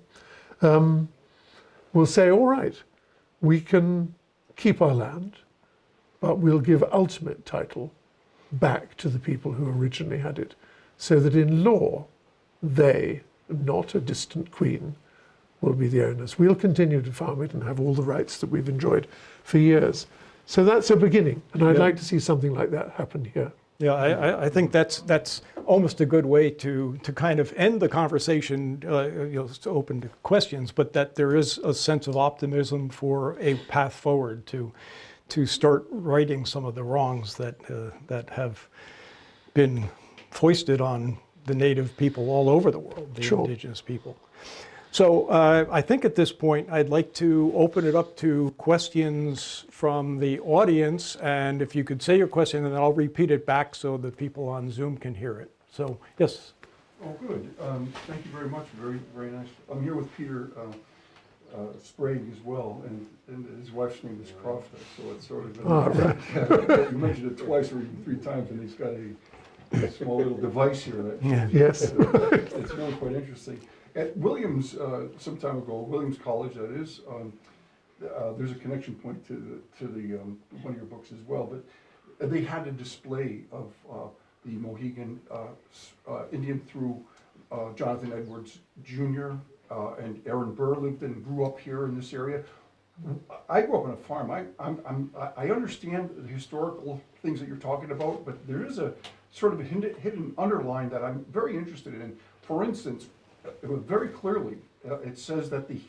S2: will say, all right, we can keep our land, but we'll give ultimate title back to the people who originally had it, so that in law, they, not a distant queen, will be the owners. We'll continue to farm it and have all the rights that we've enjoyed for years. So that's a beginning, and I'd like to see something like that happen here.
S1: Yeah, I think that's almost a good way to kind of end the conversation, it's open to questions, but that there is a sense of optimism for a path forward to start righting some of the wrongs that have been foisted on the native people all over the world, the indigenous people. So I think at this point I'd like to open it up to questions from the audience, and if you could say your question, and then I'll repeat it back so that people on Zoom can hear it. So, yes.
S4: Oh, good. Thank you very much. Very, very nice. I'm here with Peter Sprague as well, and his wife's name is Crofter, so it's sort of right. You mentioned it twice or even three times, and he's got a small little device here. That
S2: Yes.
S4: It's really quite interesting. At Williams, some time ago, Williams College, that is, there's a connection point to the one of your books as well. But they had a display of the Mohegan Indian through Jonathan Edwards Jr. And Aaron Burr lived and grew up here in this area. I grew up on a farm. I understand the historical things that you're talking about, but there is a sort of a hidden underline that I'm very interested in. For instance, very clearly, it says that the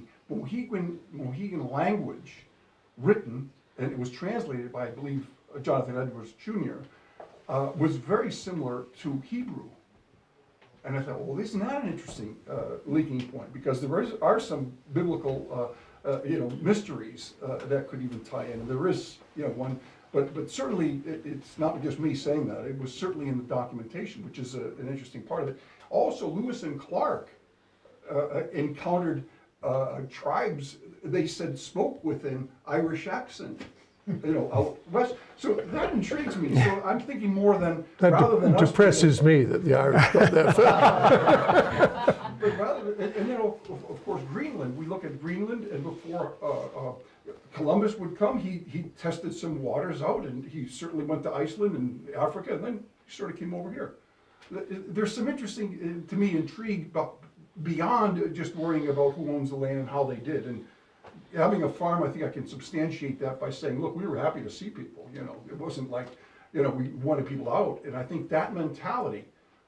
S4: Mohegan language written, and it was translated by, I believe, Jonathan Edwards Jr., was very similar to Hebrew. And I thought, well, isn't that an interesting linking point? Because there are some biblical, mysteries that could even tie in. And there is, one, but certainly it's not just me saying that. It was certainly in the documentation, which is an interesting part of it. Also, Lewis and Clark encountered tribes, they said, spoke with an Irish accent, out west. So that intrigues me. So I'm thinking more than, rather than
S2: depresses me that the Irish got there first.
S4: But rather, and of course, Greenland. We look at Greenland, and before Columbus would come, he tested some waters out, and he certainly went to Iceland and Africa, and then he sort of came over here. There's some interesting, to me, intrigue beyond just worrying about who owns the land and how they did. And having a farm, I think I can substantiate that by saying, look, we were happy to see people. It wasn't like, we wanted people out. And I think that mentality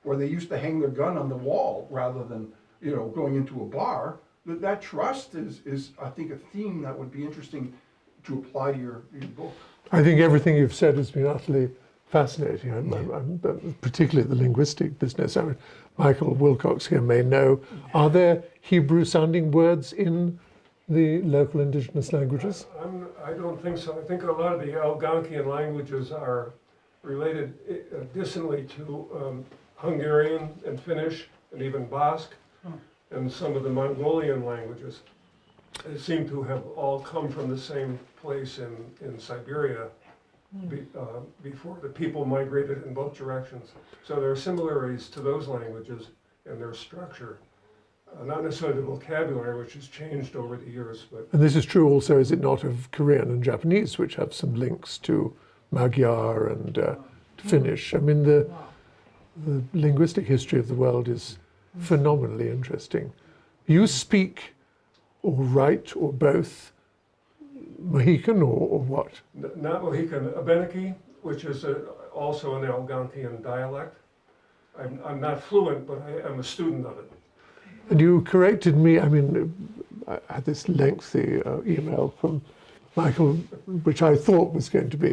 S4: or they used to hang their gun on the wall rather than, you know, going into a bar. That trust is, I think, a theme that would be interesting to apply to your book.
S2: I think everything you've said has been utterly fascinating. I'm particularly the linguistic business. I mean, Michael Wilcox here may know. Are there Hebrew-sounding words in the local indigenous languages?
S5: I don't think so. I think a lot of the Algonquian languages are related distantly to Hungarian and Finnish and even Basque and some of the Mongolian languages. They seem to have all come from the same place in Siberia before the people migrated in both directions. So there are similarities to those languages and their structure. Not necessarily the vocabulary, which has changed over the years, but...
S2: And this is true also, is it not, of Korean and Japanese, which have some links to Magyar and Finnish. I mean, the linguistic history of the world is phenomenally interesting. You speak or write or both Mohican or what?
S5: Not Mohican, Abenaki, which is also an Algonquian dialect. I'm not fluent, but I am a student of it.
S2: And you corrected me, I mean, I had this lengthy email from Michael, which I thought was going to be,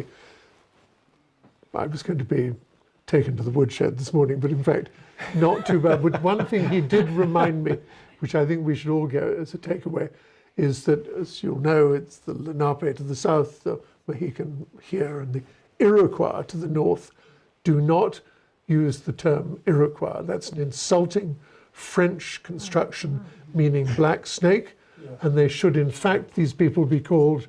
S2: I was going to be taken to the woodshed this morning, but in fact, not too bad. But one thing he did remind me, which I think we should all get as a takeaway, is that, as you'll know, it's the Lenape to the south, the Mohican here, and the Iroquois to the north. Do not use the term Iroquois. That's an insulting French construction meaning black snake, and they should in fact, these people be called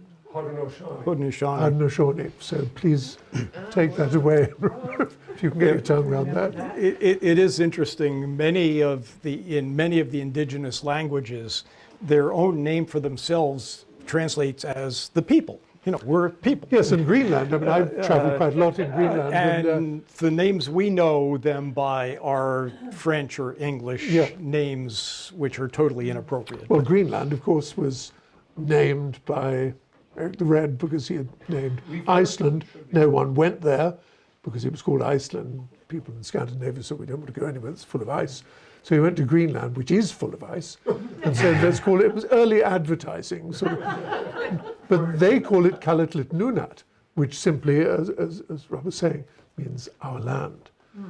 S2: Haudenosaunee. So please take that away if you can get your tongue around that.
S1: It is interesting. In many of the indigenous languages, their own name for themselves translates as the people. You know, we're people.
S2: Yes, in Greenland. I mean, I've traveled quite a lot in Greenland.
S1: And the names we know them by are French or English names, which are totally inappropriate.
S2: Well, Greenland, of course, was named by Eric the Red because he had named Iceland. No one went there because it was called Iceland. People in Scandinavia said, we don't want to go anywhere that's full of ice. So he went to Greenland, which is full of ice, and said, let's call it, it was early advertising, sort of. But they call it Kalatlit Nunat, which simply, as Rob was saying, means our land.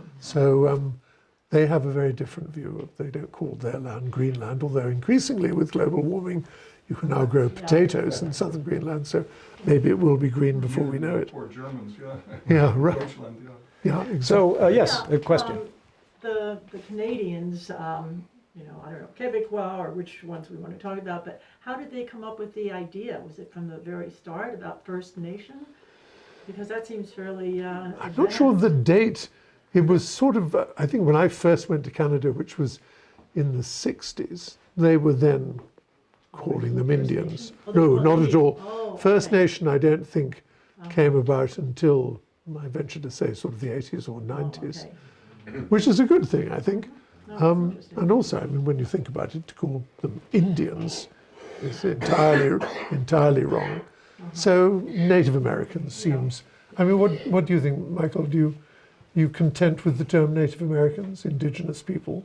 S2: So they have a very different view of, they don't call their land Greenland, although increasingly with global warming, you can now grow potatoes in southern Greenland, so maybe it will be green before we know it.
S4: Poor Germans,
S2: Yeah, right.
S4: Deutschland,
S2: Yeah, exactly.
S1: So, yes, a question.
S3: The Canadians, you know, I don't know, Quebecois or which ones we want to talk about, but how did they come up with the idea? Was it from the very start about First Nation? Because that seems fairly
S2: I'm not sure of the date. It was sort of, I think when I first went to Canada, which was in the 60s, they were then calling them Indians. No, not at all.
S3: Oh,
S2: First Nation, I don't think, came about until, I venture to say, sort of the 80s or 90s. Which is a good thing, I think. And also, I mean, when you think about it, to call them Indians is entirely wrong. So Native Americans seems, I mean, what do you think, Michael? Do you content with the term Native Americans, indigenous people?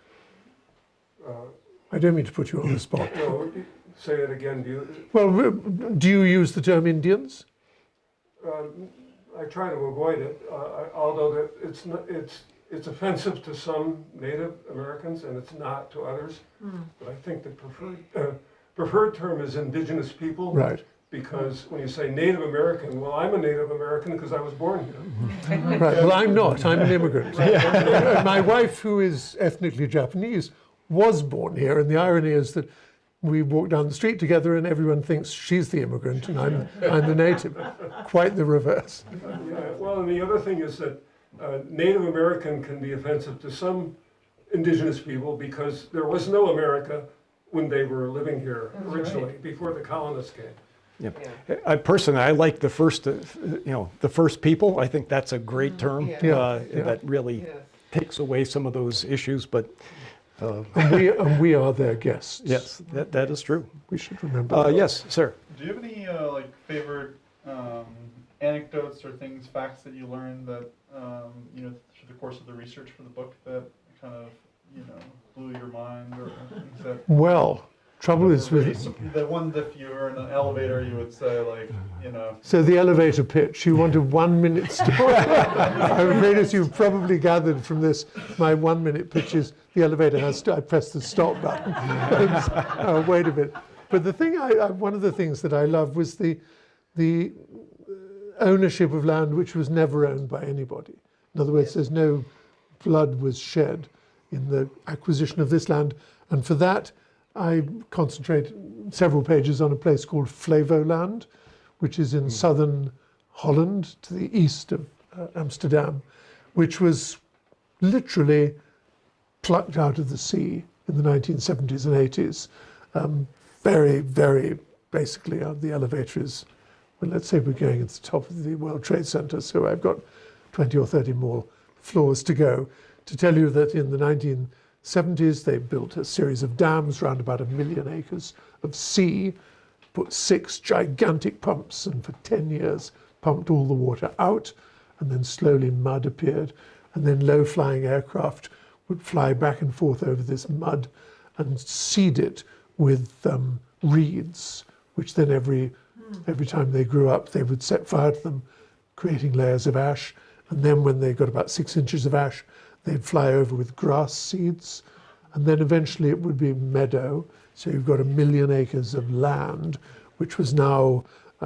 S2: I don't mean to put you on the spot.
S5: No, say it again.
S2: Well, do you use the term Indians?
S5: I try to avoid it, although it's offensive to some Native Americans and it's not to others. But I think the preferred term is indigenous people.
S2: Right.
S5: Because when you say Native American, well, I'm a Native American because I was born here.
S2: Right. Well, I'm not. I'm an immigrant. My wife, who is ethnically Japanese, was born here, and the irony is that we walk down the street together and everyone thinks she's the immigrant and I'm the native. Quite the reverse.
S5: Yeah, well, and the other thing is that Native American can be offensive to some indigenous people because there was no America when they were living here originally, before the colonists came.
S1: Yep. I like the first, the first people. I think that's a great term that really takes away some of those issues. But
S2: and we are their guests.
S1: yes, that is true.
S2: We should remember.
S1: Yes, sir.
S6: Do you have any favorite anecdotes or facts that you learned that the course of the research for the book that kind of, you know, blew your mind, or things that
S2: Well, trouble is
S6: were really
S2: with
S6: the one that if you were in an elevator, you would say, like, you know.
S2: so the elevator pitch. You want a 1 minute story. I'm afraid, as you've probably gathered from this, my 1 minute pitch is the elevator has to. I press the stop button. Wait a bit. But the thing one of the things that I love was the ownership of land which was never owned by anybody. In other words, there's no blood was shed in the acquisition of this land, and for that I concentrate several pages on a place called Flevoland, which is in southern Holland to the east of Amsterdam, which was literally plucked out of the sea in the 1970s and 80s. Very, very basically, the elevator is, well, let's say we're going at the top of the World Trade Center, so I've got 20 or 30 more floors to go. To tell you that in the 1970s, they built a series of dams around about 1 million acres of sea, put 6 gigantic pumps, and for 10 years pumped all the water out, and then slowly mud appeared, and then low-flying aircraft would fly back and forth over this mud and seed it with reeds, which then every time they grew up, they would set fire to them, creating layers of ash. And then when they got about 6 inches of ash, they'd fly over with grass seeds. And then eventually it would be meadow. So you've got 1 million acres of land, which was now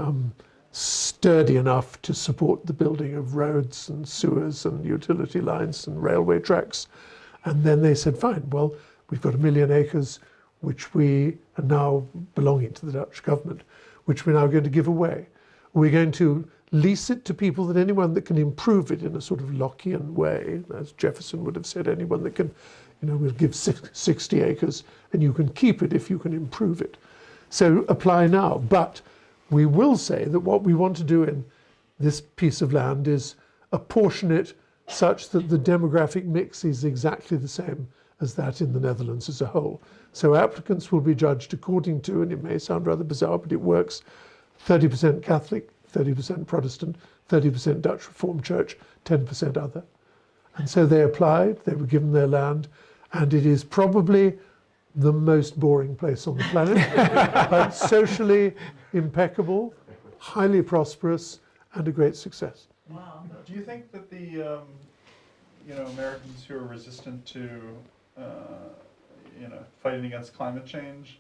S2: sturdy enough to support the building of roads and sewers and utility lines and railway tracks. And then they said, fine, well, we've got 1 million acres, which we are now belonging to the Dutch government, which we're now going to give away. We're going to lease it to people, that anyone that can improve it in a sort of Lockean way, as Jefferson would have said, anyone that can, you know, we'll give 60 acres and you can keep it if you can improve it. So apply now. But we will say that what we want to do in this piece of land is apportion it such that the demographic mix is exactly the same as that in the Netherlands as a whole. So applicants will be judged according to, and it may sound rather bizarre, but it works, 30% Catholic, 30% Protestant, 30% Dutch Reformed Church, 10% other. And so they applied, they were given their land, and it is probably the most boring place on the planet, but socially impeccable, highly prosperous, and a great success.
S3: Wow.
S6: Do you think that the, you know, Americans who are resistant to, you know, fighting against climate change,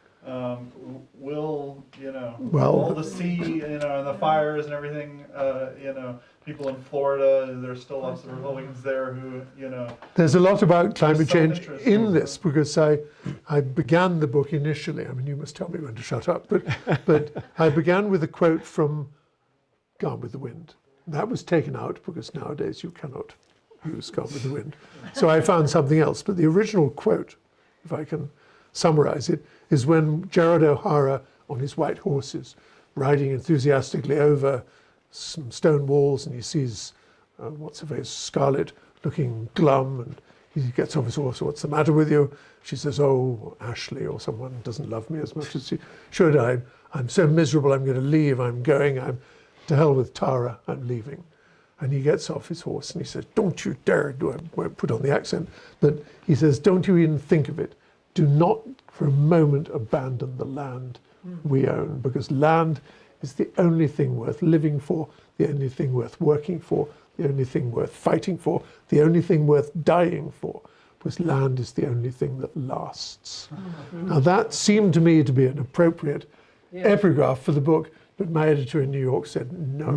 S6: will, you know,
S2: Well,
S6: all the sea, you know, and the fires and everything, you know, people in Florida, there's still lots of Republicans there who, you know.
S2: There's a lot about climate
S6: some
S2: change
S6: interest
S2: in
S6: in
S2: this, because I began the book initially, I mean, you must tell me when to shut up, but I began with a quote from Gone with the Wind. That was taken out because nowadays you cannot use Gone with the Wind. So I found something else, but the original quote, if I can summarize it, is when Gerard O'Hara on his white horse is riding enthusiastically over some stone walls, and he sees what's her face, Scarlett, looking glum, and he gets off his horse. What's the matter with you? She says, oh, Ashley or someone doesn't love me as much as she should. I'm so miserable, I'm going to leave, I'm going, I'm to hell with Tara, I'm leaving. And he gets off his horse and he says, don't you dare, I won't put on the accent, but he says, don't you even think of it. Do not for a moment abandon the land we own, because land is the only thing worth living for, the only thing worth working for, the only thing worth fighting for, the only thing worth dying for, because land is the only thing that lasts. Now that seemed to me to be an appropriate epigraph for the book, but my editor in New York said, no,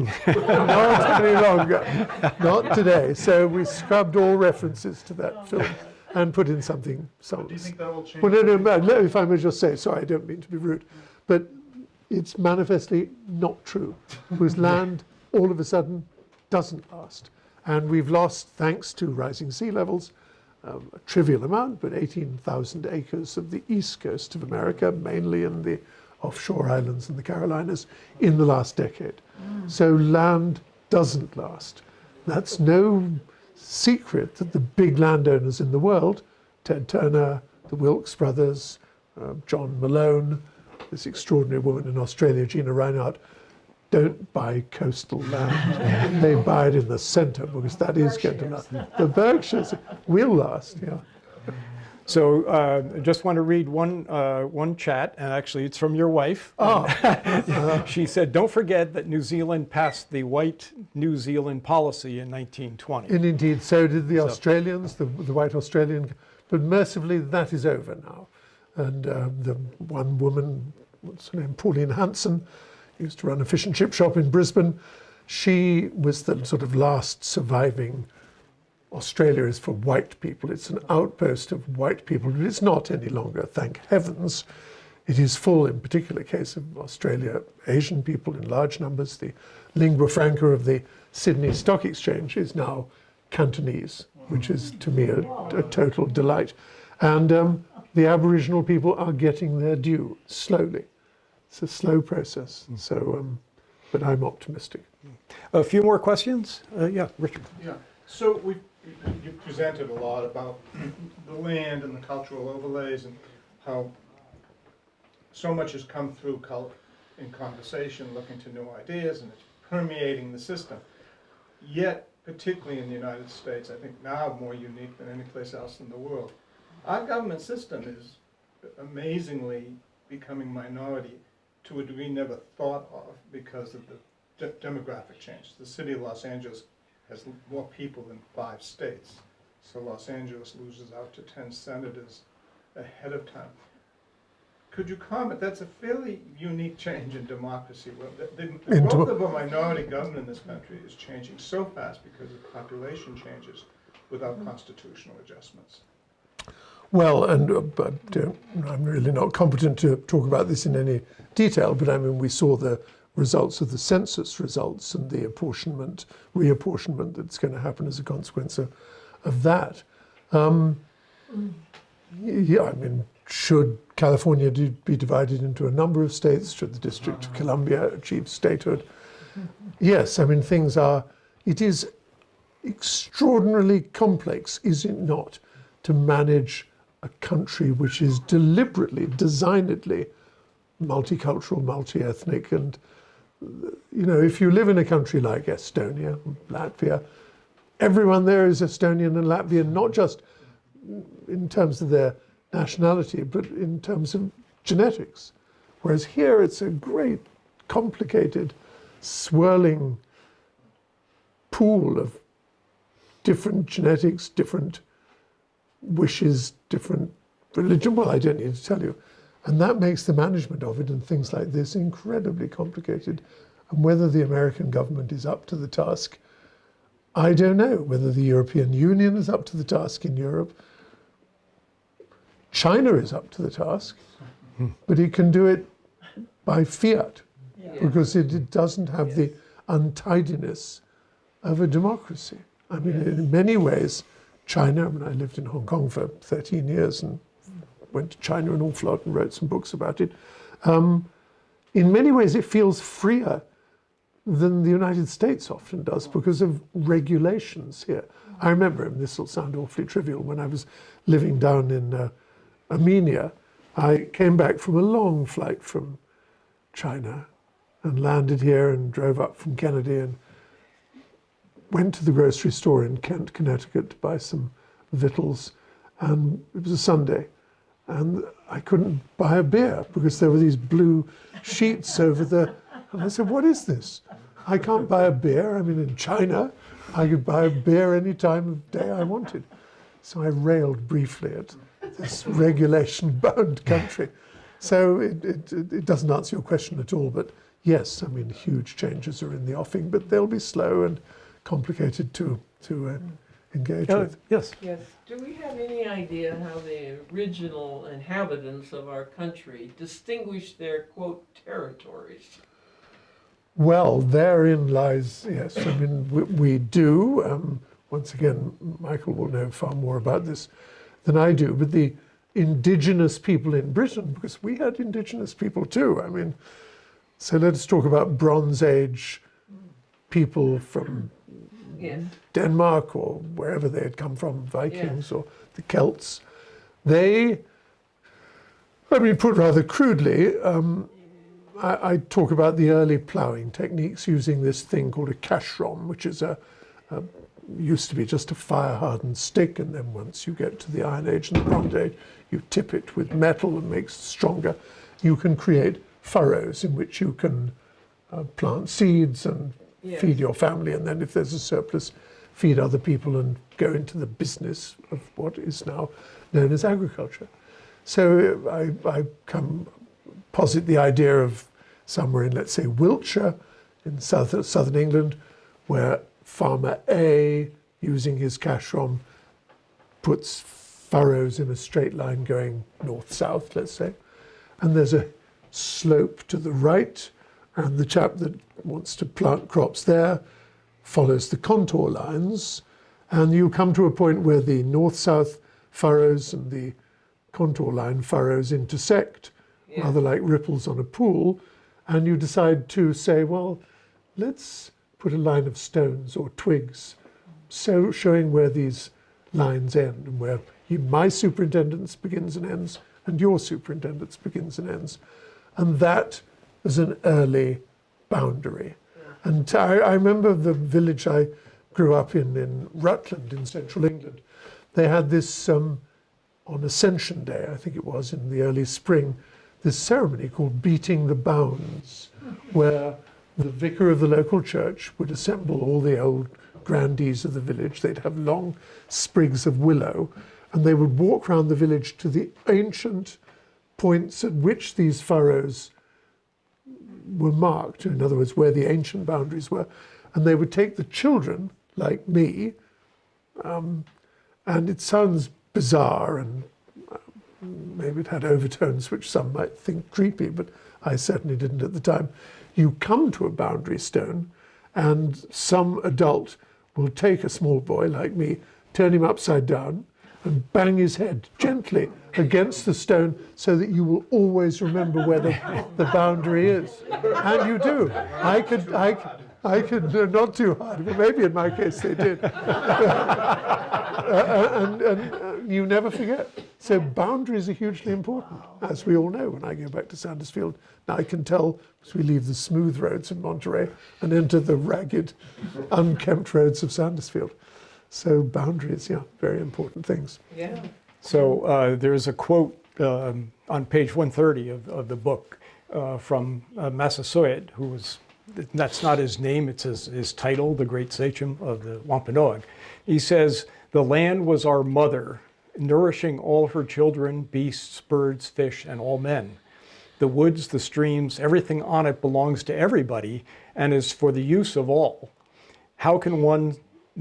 S2: not any longer, not today. So we scrubbed all references to that film and put in something else.
S6: Do you think that will change?
S2: Well, no, if I may just say, sorry, I don't mean to be rude, but it's manifestly not true, because land all of a sudden doesn't last. And we've lost, thanks to rising sea levels, a trivial amount, but 18,000 acres of the east coast of America, mainly in the offshore islands and the Carolinas, in the last decade. So land doesn't last. That's no secret that the big landowners in the world, Ted Turner, the Wilkes brothers, John Malone, this extraordinary woman in Australia, Gina Reinhardt, don't buy coastal land. They buy it in the centre because that is going to last. The Berkshires will last, yeah.
S1: So I just want to read one chat, and actually it's from your wife. She said, don't forget that New Zealand passed the White New Zealand policy in 1920.
S2: And indeed, so did the Australians, the white Australian, but mercifully that is over now. And the one woman, what's her name, Pauline Hanson, used to run a fish and chip shop in Brisbane. She was the sort of last surviving. Australia is for white people. It's an outpost of white people, but it's not any longer, thank heavens. It is full, in particular case of Australia, Asian people in large numbers. The lingua franca of the Sydney Stock Exchange is now Cantonese, which is, to me, a total delight. And the Aboriginal people are getting their due, slowly. It's a slow process, so, but I'm optimistic.
S1: A few more questions? Yeah, Richard.
S7: Yeah, so you presented a lot about the land and the cultural overlays and how so much has come through in conversation, looking to new ideas, and it's permeating the system. Yet, particularly in the United States, I think now more unique than any place else in the world, our government system is amazingly becoming minority to a degree never thought of because of the demographic change. The city of Los Angeles has more people than 5 states. So Los Angeles loses out to 10 senators ahead of time. Could you comment? That's a fairly unique change in democracy. The growth of a minority government in this country is changing so fast because of population changes without constitutional adjustments.
S2: Well, and but I'm really not competent to talk about this in any detail, but I mean, we saw the results of the census results and the reapportionment that's going to happen as a consequence of that. Yeah, I mean, should California be divided into a number of states? Should the District of Columbia achieve statehood? Yes, I mean, it is extraordinarily complex, is it not, to manage a country which is deliberately, designedly multicultural, multi-ethnic, and you know, if you live in a country like Estonia, Latvia, everyone there is Estonian and Latvian, not just in terms of their nationality, but in terms of genetics. Whereas here it's a great, complicated, swirling pool of different genetics, different wishes, different religion. Well, I don't need to tell you. And that makes the management of it and things like this incredibly complicated. And whether the American government is up to the task, I don't know. Whether the European Union is up to the task in Europe. China is up to the task, but it can do it by fiat, because it doesn't have the untidiness of a democracy. I mean, in many ways, China, I mean, I lived in Hong Kong for 13 years and went to China an awful lot and wrote some books about it. In many ways, it feels freer than the United States often does because of regulations here. I remember, and this will sound awfully trivial, when I was living down in Armenia, I came back from a long flight from China and landed here and drove up from Kennedy and went to the grocery store in Kent, Connecticut to buy some victuals, and it was a Sunday. And I couldn't buy a beer because there were these blue sheets over the... And I said, what is this? I can't buy a beer. I mean, in China, I could buy a beer any time of day I wanted. So I railed briefly at this regulation-bound country. So it doesn't answer your question at all. But yes, I mean, huge changes are in the offing, but they'll be slow and complicated to engage with.
S1: Yes.
S8: Yes. Do we have any idea how the original inhabitants of our country distinguish their, quote, territories?
S2: Well, therein lies, yes, I mean, we do. Once again, Michael will know far more about this than I do, but the indigenous people in Britain, because we had indigenous people too, I mean, so let us talk about Bronze Age people from Denmark or wherever they had come from, Vikings or the Celts. They, I mean, put rather crudely, I talk about the early ploughing techniques using this thing called a cashrom, which is used to be just a fire-hardened stick, and then once you get to the Iron Age and the Bronze Age, you tip it with metal and makes it stronger. You can create furrows in which you can plant seeds and feed your family, and then if there's a surplus, feed other people and go into the business of what is now known as agriculture. So I posit the idea of somewhere in, let's say, Wiltshire, in southern England, where farmer A, using his cashrom, puts furrows in a straight line going north-south, let's say, and there's a slope to the right, and the chap that wants to plant crops there follows the contour lines, and you come to a point where the north-south furrows and the contour line furrows intersect, rather like ripples on a pool, and you decide to say, well, let's put a line of stones or twigs, so showing where these lines end, and where my superintendence begins and ends, and your superintendence begins and ends. And that was an early boundary. And I remember the village I grew up in Rutland in central England. They had this, on Ascension Day, I think it was, in the early spring, this ceremony called beating the bounds, where the vicar of the local church would assemble all the old grandees of the village. They'd have long sprigs of willow, and they would walk around the village to the ancient points at which these furrows were marked, in other words, where the ancient boundaries were, and they would take the children, like me, and it sounds bizarre, and maybe it had overtones which some might think creepy, but I certainly didn't at the time. You come to a boundary stone, and some adult will take a small boy like me, turn him upside down, and bang his head gently against the stone so that you will always remember where the boundary is. And you do. I could, not too hard, but maybe in my case they did. and you never forget. So boundaries are hugely important, as we all know. When I go back to Sandersfield, now I can tell, as we leave the smooth roads of Monterey and enter the ragged, unkempt roads of Sandersfield. So boundaries, yeah, very important things.
S8: Yeah.
S1: So there's a quote on page 130 of the book from Massasoit, who was, that's not his name, it's his title, the great sachem of the Wampanoag. He says, "The land was our mother, nourishing all her children, beasts, birds, fish, and all men. The woods, the streams, everything on it belongs to everybody and is for the use of all. How can one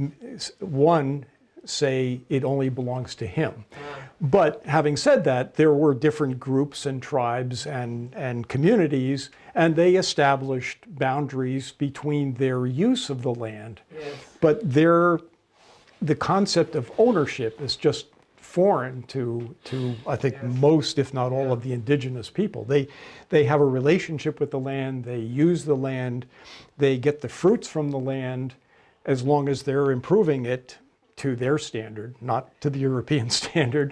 S1: say it only belongs to him?" But having said that, there were different groups and tribes and communities, and they established boundaries between their use of the land.
S8: Yes.
S1: But the concept of ownership is just foreign to I think most, if not all, of the indigenous people. They have a relationship with the land, they use the land, they get the fruits from the land, as long as they're improving it to their standard, not to the European standard,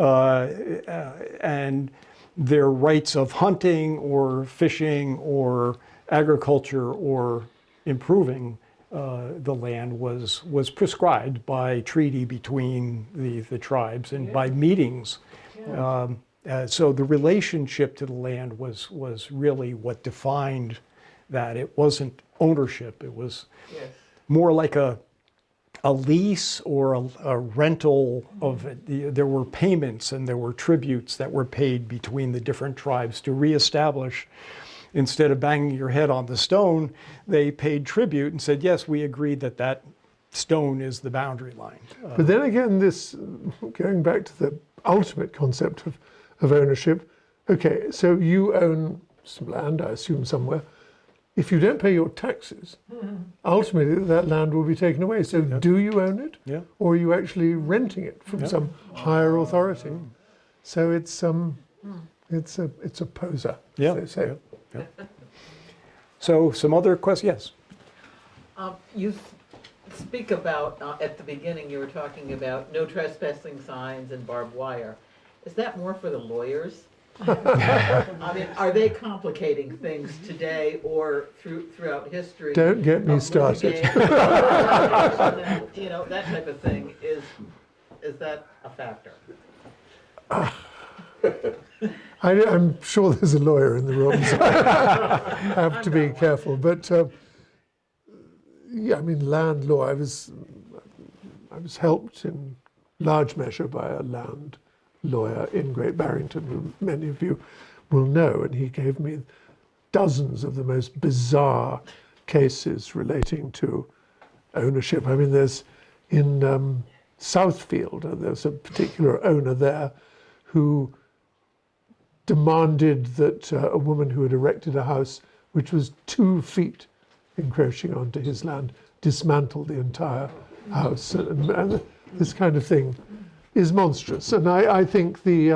S1: and their rights of hunting or fishing or agriculture or improving the land was prescribed by treaty between the tribes and by meetings. So the relationship to the land was really what defined that. It wasn't ownership, it was more like a lease or a rental of it. There were payments and there were tributes that were paid between the different tribes to reestablish. Instead of banging your head on the stone, they paid tribute and said, yes, we agreed that that stone is the boundary line.
S2: But then again, this, going back to the ultimate concept of ownership, okay, so you own some land, I assume somewhere. If you don't pay your taxes, ultimately that land will be taken away. So do you own it?
S1: Yeah.
S2: Or are you actually renting it from some higher authority? So it's a poser, as they say.
S1: Yeah. So some other questions? Yes.
S8: You speak about, at the beginning you were talking about no trespassing signs and barbed wire. Is that more for the lawyers?
S9: I mean, are they complicating things today or throughout history?
S2: Don't get me
S9: of
S2: started.
S9: litigation, you know, that type of thing, is that a factor?
S2: I'm sure there's a lawyer in the room, so I have to be careful. But yeah, I mean, land law, I was helped in large measure by a land lawyer in Great Barrington, who many of you will know, and he gave me dozens of the most bizarre cases relating to ownership. I mean, there's in Southfield, there's a particular owner there who demanded that a woman who had erected a house which was 2 feet encroaching onto his land dismantle the entire house. And this kind of thing is monstrous. And I think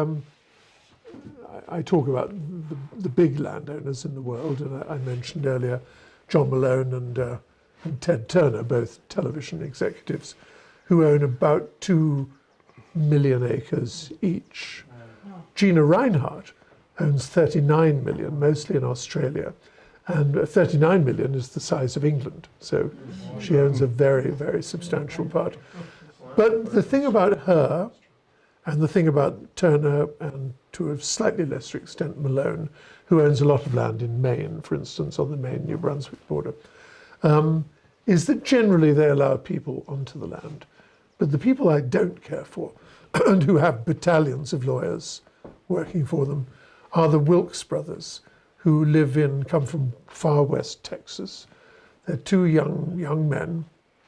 S2: I talk about the big landowners in the world, and I mentioned earlier John Malone and Ted Turner, both television executives, who own about 2 million acres each. Gina Reinhardt owns 39 million, mostly in Australia, and 39 million is the size of England. So she owns a very, very substantial part. But the thing about her, and the thing about Turner, and to a slightly lesser extent Malone, who owns a lot of land in Maine, for instance, on the Maine-New Brunswick border, is that generally they allow people onto the land. But the people I don't care for, and who have battalions of lawyers working for them, are the Wilkes brothers, who come from far west Texas. They're 2 young men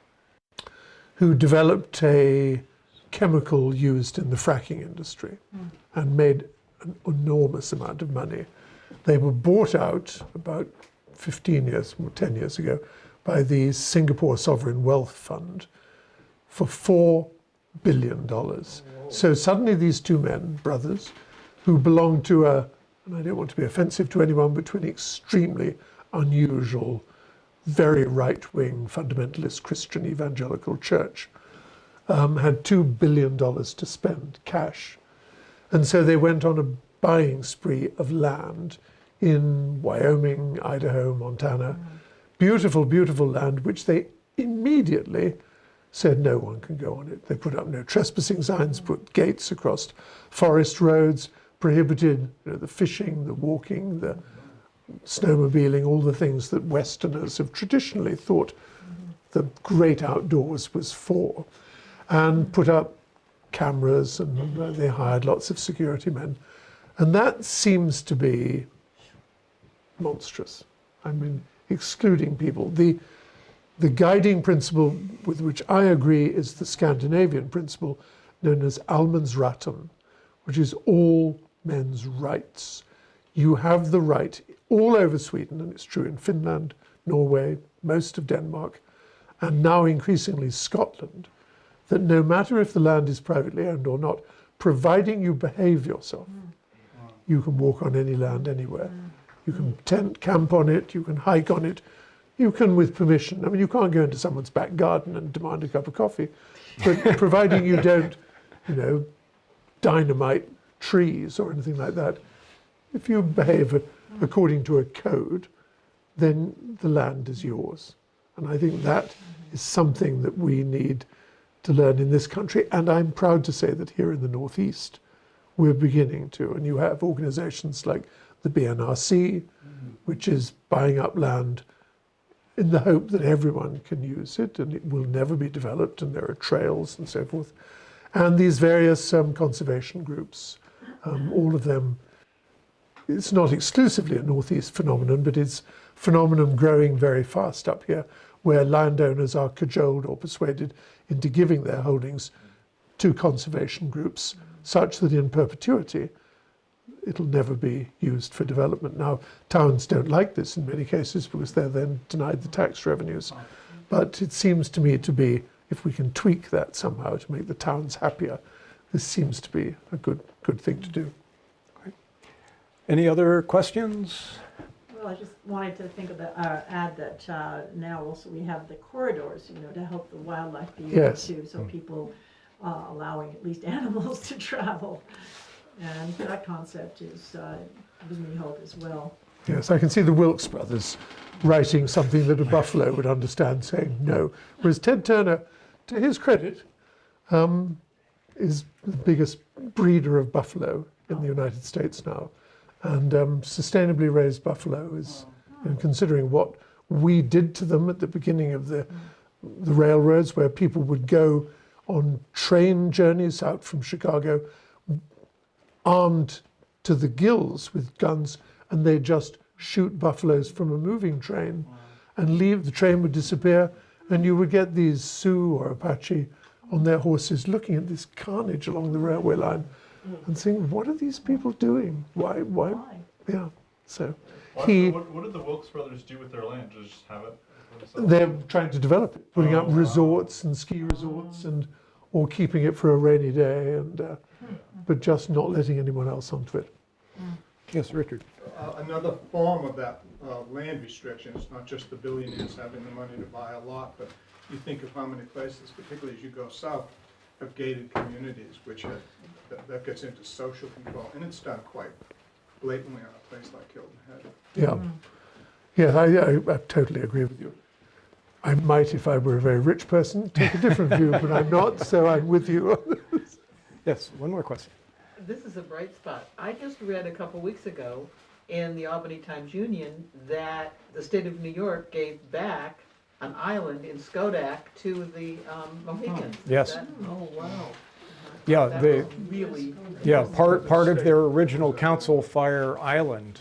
S2: who developed a chemical used in the fracking industry and made an enormous amount of money. They were bought out about 10 years ago by the Singapore Sovereign Wealth Fund for $4 billion. So suddenly these 2 men, brothers, who belong to and I don't want to be offensive to anyone, but to an extremely unusual, very right-wing fundamentalist Christian evangelical church, had $2 billion to spend, cash. And so they went on a buying spree of land in Wyoming, Idaho, Montana. Beautiful, beautiful land, which they immediately said no one can go on it. They put up no trespassing signs, put gates across forest roads, prohibited the fishing, the walking, the snowmobiling, all the things that Westerners have traditionally thought the great outdoors was for, and put up cameras, and they hired lots of security men. And that seems to be monstrous. I mean, excluding people. The guiding principle with which I agree is the Scandinavian principle known as Allemansrätten, which is all men's rights. You have the right all over Sweden, and it's true in Finland, Norway, most of Denmark, and now increasingly Scotland, that no matter if the land is privately owned or not, providing you behave yourself, you can walk on any land anywhere. You can tent camp on it, you can hike on it, you can with permission. I mean, you can't go into someone's back garden and demand a cup of coffee, but providing you don't, dynamite trees or anything like that, if you behave according to a code, then the land is yours. And I think that is something that we need to learn in this country. And I'm proud to say that here in the Northeast, we're beginning to. And you have organizations like the BNRC, which is buying up land in the hope that everyone can use it and it will never be developed and there are trails and so forth. And these various conservation groups, all of them, it's not exclusively a Northeast phenomenon, but it's a phenomenon growing very fast up here, where landowners are cajoled or persuaded into giving their holdings to conservation groups, such that in perpetuity, it'll never be used for development. Now, towns don't like this in many cases because they're then denied the tax revenues. But it seems to me to be, if we can tweak that somehow to make the towns happier, this seems to be a good thing to do.
S1: Any other questions?
S3: Well, I just wanted to add that now also we have the corridors, to help the wildlife be able
S2: Yes.
S3: to, so people allowing at least animals to travel. And that concept is, gives me hope as well.
S2: Yes, I can see the Wilkes brothers writing something that a buffalo would understand, saying no. Whereas Ted Turner, to his credit, is the biggest breeder of buffalo in the United States now. And sustainably raised buffalo is, and considering what we did to them at the beginning of the railroads, where people would go on train journeys out from Chicago, armed to the gills with guns, and they just shoot buffaloes from a moving train and leave. The train would disappear, and you would get these Sioux or Apache on their horses looking at this carnage along the railway line and saying, what are these people doing? Why? Yeah, so
S6: What did the Wilkes brothers do with their land? Just have it for themselves?
S2: they're trying to develop it, putting up resorts and ski resorts, or keeping it for a rainy day, but just not letting anyone else onto it.
S1: Yes, Richard.
S7: Another form of that land restriction is not just the billionaires having the money to buy a lot, but you think of how many places, particularly as you go south, have gated communities, which that gets into social control, and it's done quite blatantly on a place like Hilton Head.
S2: Yeah, I totally agree with you. I might, if I were a very rich person, take a different view, but I'm not, so I'm with you.
S1: Yes, one more question.
S9: This is a bright spot. I just read a couple weeks ago in the Albany Times-Union that the state of New York gave back an island in Skodak to the Mohicans.
S1: Yes.
S9: Oh, wow.
S1: Yeah,
S9: That
S1: they,
S9: was really.
S1: part of their original Council Fire Island.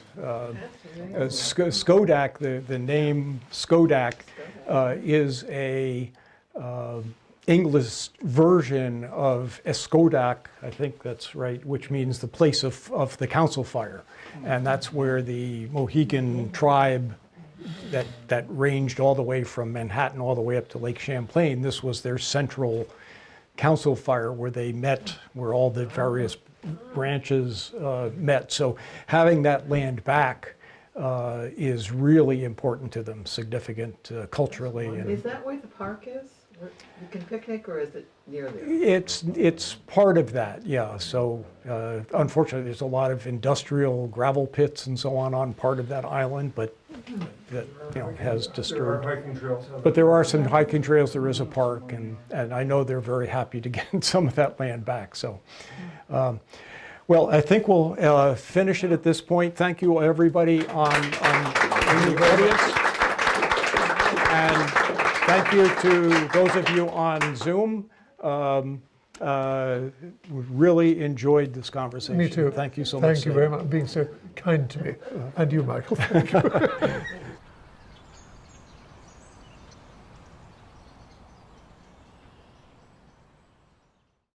S1: Skodak, the name Skodak is a English version of Escodak, I think that's right, which means the place of the council fire. And that's where the Mohegan tribe that ranged all the way from Manhattan all the way up to Lake Champlain, this was their central council fire where they met, where all the various branches met. So having that land back is really important to them, significant culturally.
S9: Is that where the park is? Where you can picnic, or is it near there?
S1: It's part of that, yeah. So unfortunately, there's a lot of industrial gravel pits and so on part of that island, but that has disturbed.
S5: There are hiking trails.
S1: But there are some hiking trails. There is a park, and I know they're very happy to get some of that land back. So, well, I think we'll finish it at this point. Thank you, everybody in the audience, and thank you to those of you on Zoom. We really enjoyed this conversation.
S2: Me too.
S1: Thank you so much.
S2: Thank you very much for being so kind to me. And you, Michael. Thank you.